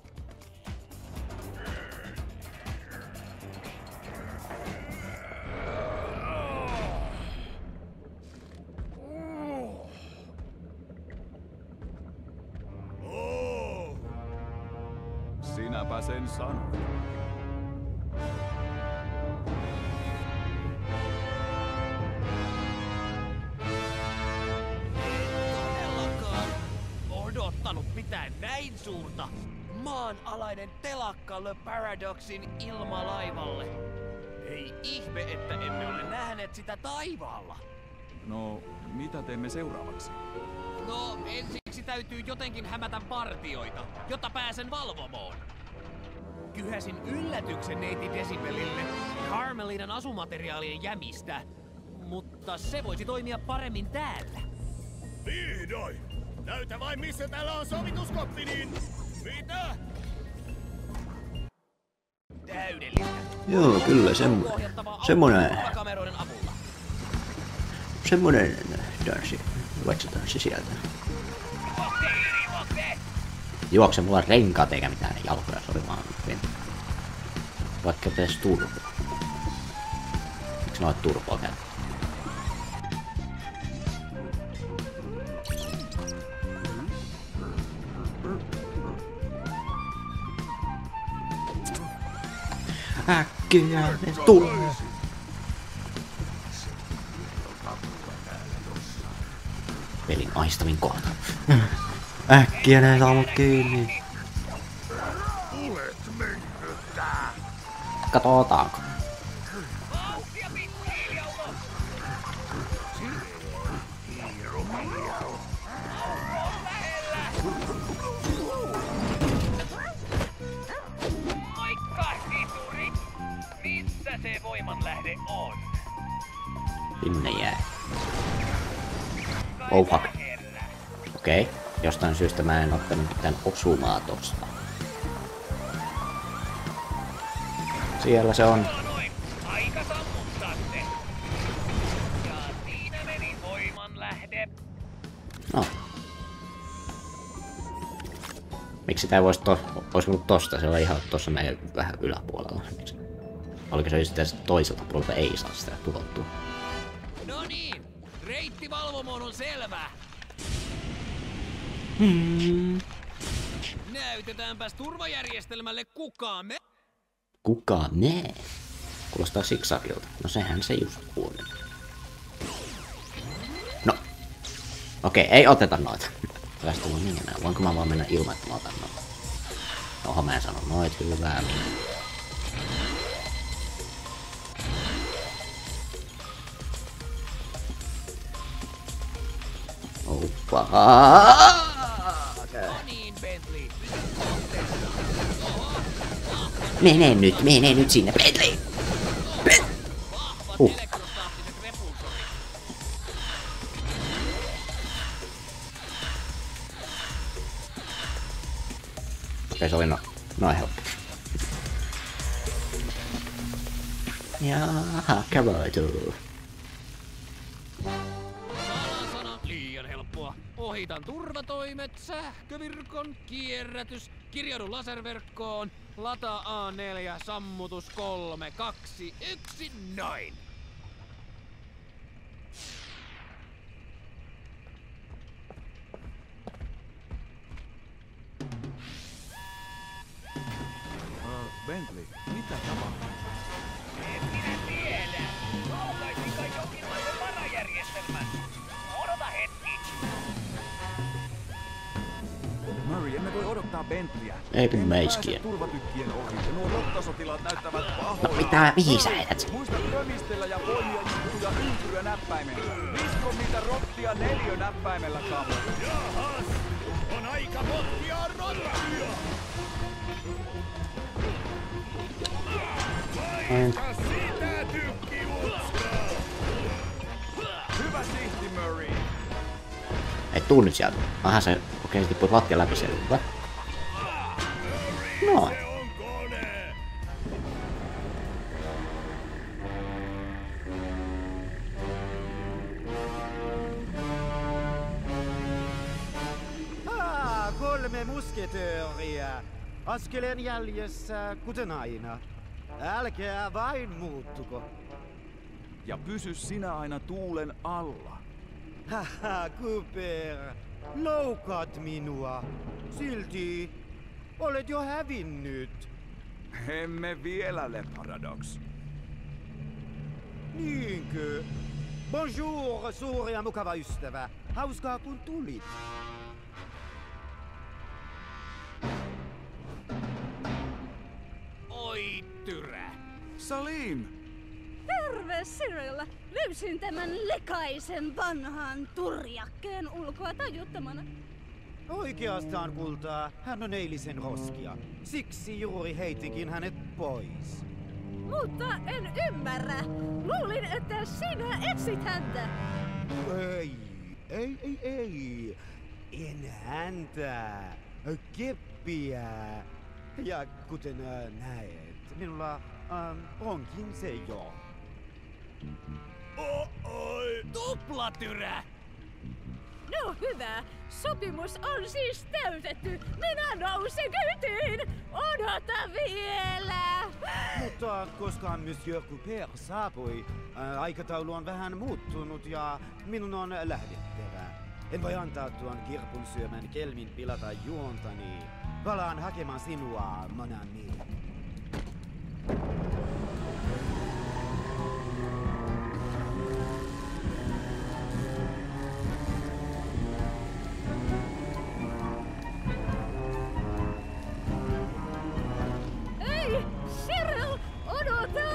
Sinäpä sen sanoit. Odottanut mitään näin suurta. Maanalainen telakka Le Paradoxin ilmalaivalle. Ei ihme, että emme ole nähneet sitä taivaalla. No, mitä teemme seuraavaksi? No, ensiksi täytyy jotenkin hämätä partioita, jotta pääsen valvomoon. Kyhäsin yllätyksen neiti Decibelille Carmelinan asumateriaalien jämistä, mutta se voisi toimia paremmin täällä. Vihdoin! Näytä vain missä täällä on sovituskoppi, niin... Mitä? Täydellistä. Joo, kyllä semmonen danssi. Vatsataan se sieltä. Juokse, mulla on renkaat eikä mitään jalkoja, se oli vaan pientä. Vaikka pitäis turboa. Miksi mä oon turboa käyttää? Äkkiä ne tulee! Pelin aistavin kohta. Äkkiä ne saa mut kiinni. Katsotaanko? Missä se voimanlähde on? Sinne jää. Oh fuck. Okei. Jostain syystä mä en ottanut mitään osumaa tosta. Siellä se on. Aika sammuttaa se. Ja siinä meni voimanlähde. No. Miksi tää voisi ollut tosta? Se on ihan tossa meidän vähän yläpuolella. Oliko se sitten toiselta puolelta ei saa sitä tuhottua? No niin, reitti valvomoon on selvä. Näytetäänpäs turvajärjestelmälle kuka me... Kuka me? Kuulostaa siksakilta. No sehän se just kuuli. No. Okei, ei oteta noita. Tästä on niin enää. Voinko mä vaan mennä ilman, että mä otan noita? Oho, mä en sano noit hyvää. Oppa. Mene nyt sinne, Bentley! Okei, se oli noin helppo. Jaha, kävelytyy. Salasana, liian helppoa. Ohitan turvatoimet, sähkövirkon, kierrätys, kirjaudu laserverkkoon, lata A4, sammutus 3, 2, 1, noin. Bentley, mitä tapahtuu? En minä tiedä. Alkaisin kai jonkinlaisen varajärjestelmän. Odota hetki. Murray, emme voi odottaa Bentleyä. Ei kun Emme meiskien. pääse turvatykkien ohi ja nuo rottasotilaat näyttävät pahoilta. Mitä, mihin sä edät? Muista römistellä ja poimia juttuja ympyränäppäimellä. Visko niitä rottia 4 näppäimellä kamoja. Jahas! On aika potkia rottia! Vaikka sitä tykkiutskaa! Hyvä sihti, Murray. Ei tuu nyt sieltä. Aha se, okei, se tippui lattia läpi sieltä. Hyvä. Noin. Se on kone! Kolme musketööriä. Askeleen jäljessä, kuten aina. Älkää vain muuttuko. Ja pysy sinä aina tuulen alla. Haha, Cooper. Loukaat minua. Silti olet jo hävinnyt. Emme vielä, Le Paradox. Niinkö? Bonjour, suuri ja mukava ystävä. Hauskaa kun tulit. Oi tyrä. Salim! Terve, Cyril! Löysin tämän likaisen vanhan turjakkeen ulkoa tajuttomana. Oikeastaan, kultaa, hän on eilisen roskia. Siksi juuri heitikin hänet pois. Mutta en ymmärrä. Luulin, että sinä etsit häntä. Ei. En häntä. Keppiä. Ja kuten näet, minulla onkin se jo. Oi! Tuplatyrä! No hyvä. Sopimus on siis täytetty. Minä nousen kyytiin. Odota vielä. Mutta koska Monsieur Cooper saapui, aikataulu on vähän muuttunut ja minun on lähdettävä. En voi antaa tuon kirpun syömän kelmin pilata juontani. Palaan hakemaan sinua, mon ami. Ei, Cyril, odota!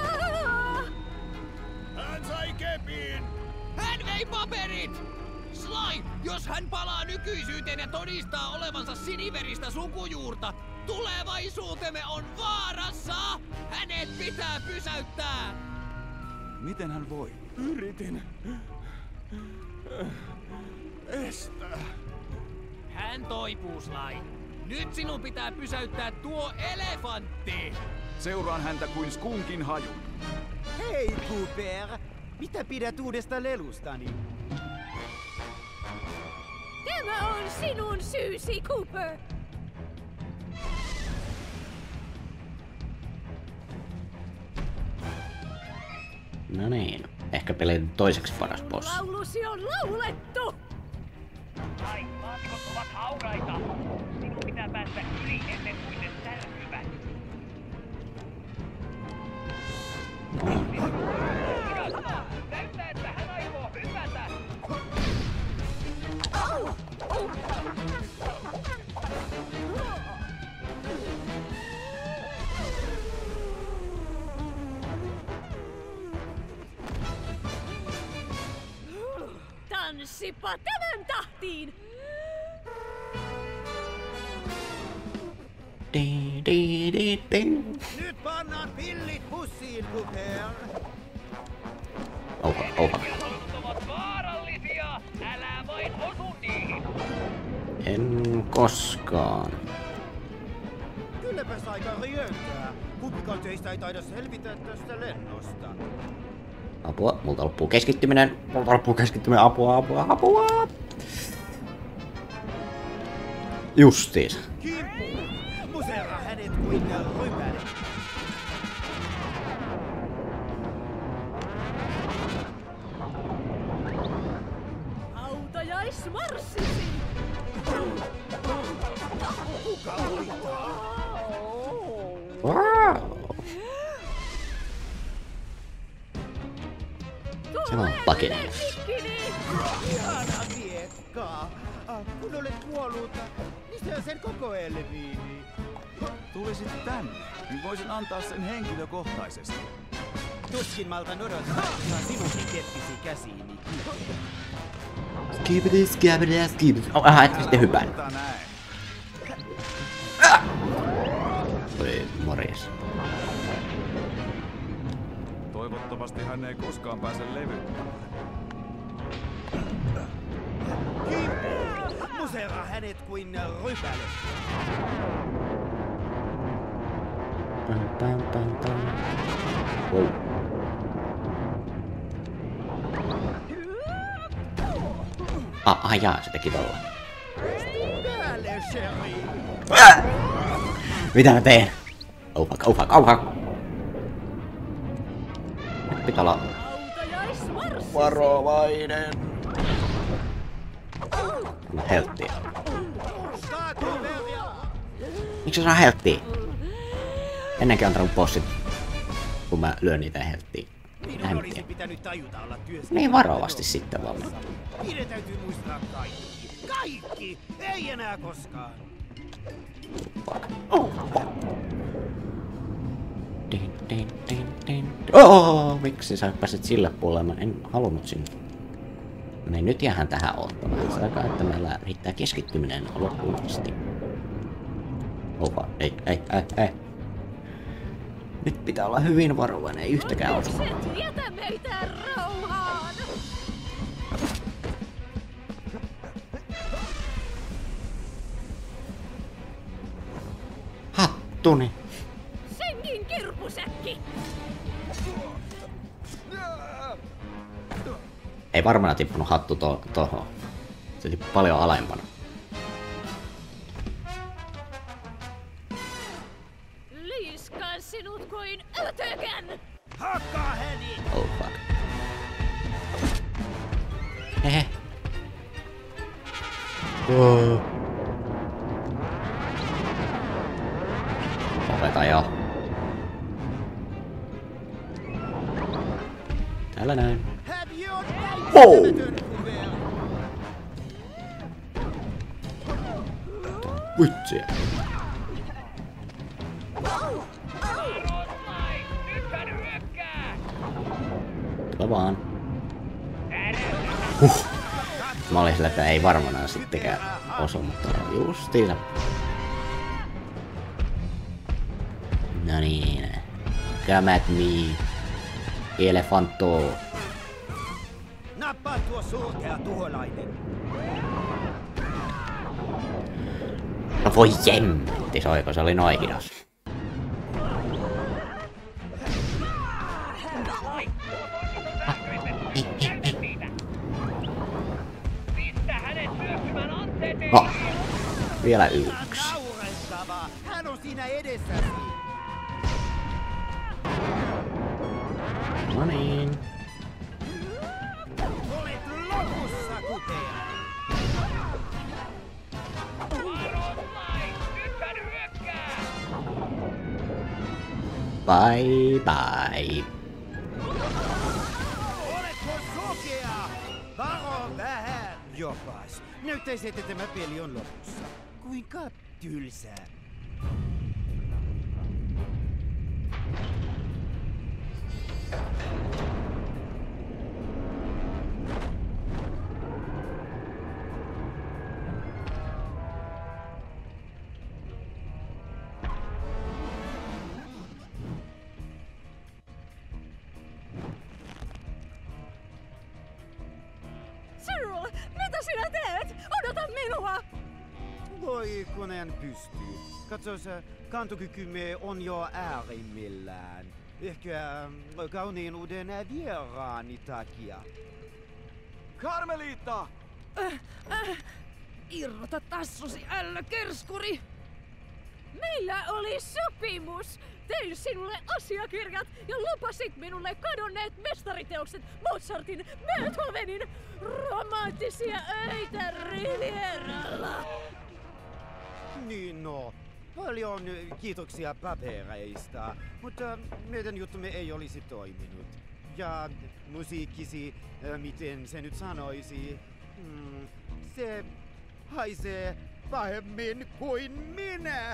Hän sai kepin! Hän vei paperit! Sly, jos hän palaa nykyisyyteen ja todistaa olevansa siniveristä sukujuurta, tulevaisuutemme on vaarassa! Hänet pitää pysäyttää! Miten hän voi? Yritin estää. Hän toipuu, Sly. Nyt sinun pitää pysäyttää tuo elefantti! Seuraan häntä kuin skunkin haju. Hei, Cooper! Mitä pidät uudesta lelustani? Tämä on sinun syysi, Cooper. No niin, ehkä pelin toiseksi paras bossi. Laulusi on laulettu. Ai, laatikot ovat hauraita. Sinun pitää päästä yli ennen kuin ne särkyvät. Näyttää, että hän aikoo hypätä. Tanssipa tämän tahtiin. Nyt pannaan pillit pussiin, Cooper! Oha. Ohjelmat ovat vaarallisia. Älä vain osu niihin. En koskaan. aika rientää. Kumpikaan teistä ei taida selvitä tästä lennosta. Apua, multa loppuu keskittyminen. Apua. Justiis. Kimppu! Museera hänet kuin rypäle. Hautajaismarssisi! Kuka uittaa? Se on pakina. Ihana miekkaa. Kun olet kuollut, niin se on sen koko elviini. Tulisit tänne, niin voisin antaa sen henkilökohtaisesti. Tuskin maltan odottaa sinunkin keppisi käsiini. Skibidi. Aha, et sitten hypään. Ota näin. Oi, morjes. Toivottavasti hän ei koskaan pääse levyttämään. Kimppu! Museera hänet kuin rypäle. Pam. Wow. Jaa, se teki tolla. Päälle, Sherry! Mitä mä teen? Oh fuck. Nyt pitää olla Hautajaismarssisi! varovainen. Mä helttiä. Miksi se saa helttiä? Ennenkin on antanut bossit, kun mä lyön niitä helttiä. Minun olisi pitänyt tajuta olla työssä. Niin varovasti sitten vaan. Niiden täytyy muistaa kaikki. Kaikki! Ei enää koskaan. Fuck. Din. Miksi sä pääsit sille puolelle? Mä en halunnut sinne. Me nyt jäähän tähän ottamaan. Se aikaa, että meillä riittää keskittyminen loppuun asti. Ei. Nyt pitää olla hyvin varovainen, ei yhtäkään osu. Et jätä meitä rauhaan! Hattuni. Senkin kirpusäkki! Ei varmaan tippunut hattu tohon. Se tippui paljon alempana. Liiskaan sinut kuin ötökän! Hakkaa häni! Oh fuck. Hehe. Lopeta jo. Täällä näin. Häviö on Wow! Vitsi. Tule vaan. Mä olin sillä, että ei varmana sittenkään osu, mutta justiinsa. No niin. Come at me. Elefanto. Nappaa tuo surkea tuholainen. No voi jemmetti, soiko se oli noin hidas. No, vielä yksi. Naurettavaa! Hän on siinä edessäsi! No niin. Olet lopussa, kutea! Bye bye. Oletko sokea? Varo vähän! Jopas. Näyttäisi, että tämä peli on lopussa. Kuinka tylsää. Cyril, mitä sinä teet? Odota minua! Voi koneen pystyy. Katsos, kantokykymme on jo äärimmillään. Ehkä kauniinuuden vieraani takia. Karmelita! Irrota tassusi, ällökerskuri! Meillä oli sopimus! Tein sinulle asiakirjat ja lupasit minulle kadonneet mestariteokset Mozartin, Beethovenin, romanttisia öitä Rivieralla! Niin no, paljon kiitoksia papereista, mutta meidän juttumme ei olisi toiminut. Ja musiikkisi, miten se nyt sanoisi, se haisee pahemmin kuin minä.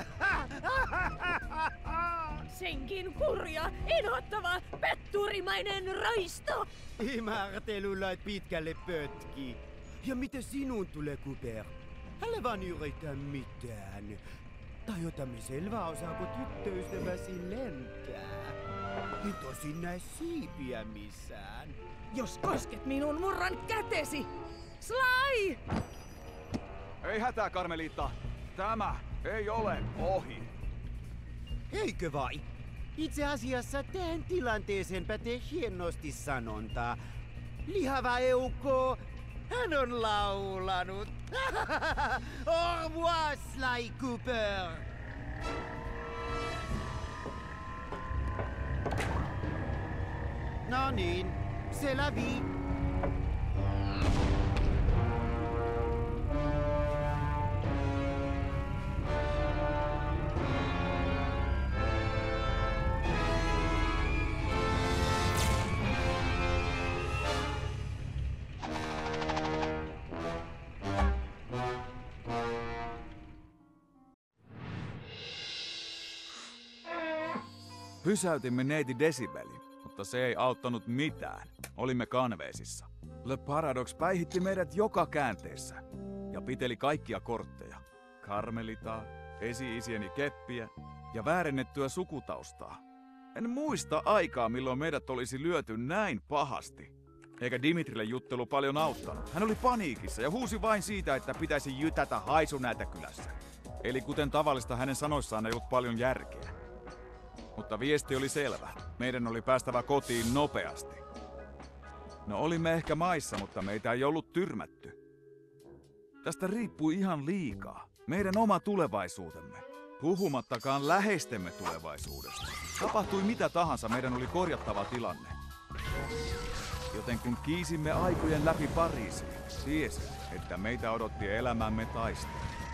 Senkin kurja, inhottava, petturimainen raisto! Imartelulla pitkälle pötki. Ja mitä sinun tulee, Cooper? Älä vaan yritä mitään. Tai otamme selvää, osaako tyttöystäväsi lentää. En tosin näe siipiä missään. Jos kosket minun, murran kätesi! Sly! Ei hätää, Karmelita. Tämä ei ole ohi. Eikö vai? Itse asiassa tähän tilanteeseen pätee hienosti sanonta. Lihava eukko, hän on laulanut. Au revoir, Sly Cooper! No niin, c'est la vie. Pysäytimme neiti Desibelin, mutta se ei auttanut mitään. Olimme kanveesissa. Le Paradox päihitti meidät joka käänteessä ja piteli kaikkia kortteja. Karmelitaa, esi-isieni keppiä ja väärennettyä sukutaustaa. En muista aikaa, milloin meidät olisi lyöty näin pahasti. Eikä Dimitrille juttelu paljon auttanut. Hän oli paniikissa ja huusi vain siitä, että pitäisi jytätä haisunäätä kylässä. Eli kuten tavallista, hänen sanoissaan ei ollut paljon järkeä. Mutta viesti oli selvä. Meidän oli päästävä kotiin nopeasti. No olimme ehkä maissa, mutta meitä ei ollut tyrmätty. Tästä riippui ihan liikaa. Meidän oma tulevaisuutemme. Puhumattakaan läheistemme tulevaisuudesta. Tapahtui mitä tahansa, meidän oli korjattava tilanne. Joten kun kiisimme aikojen läpi Pariisiin, tiesin, että meitä odotti elämämme taistelu.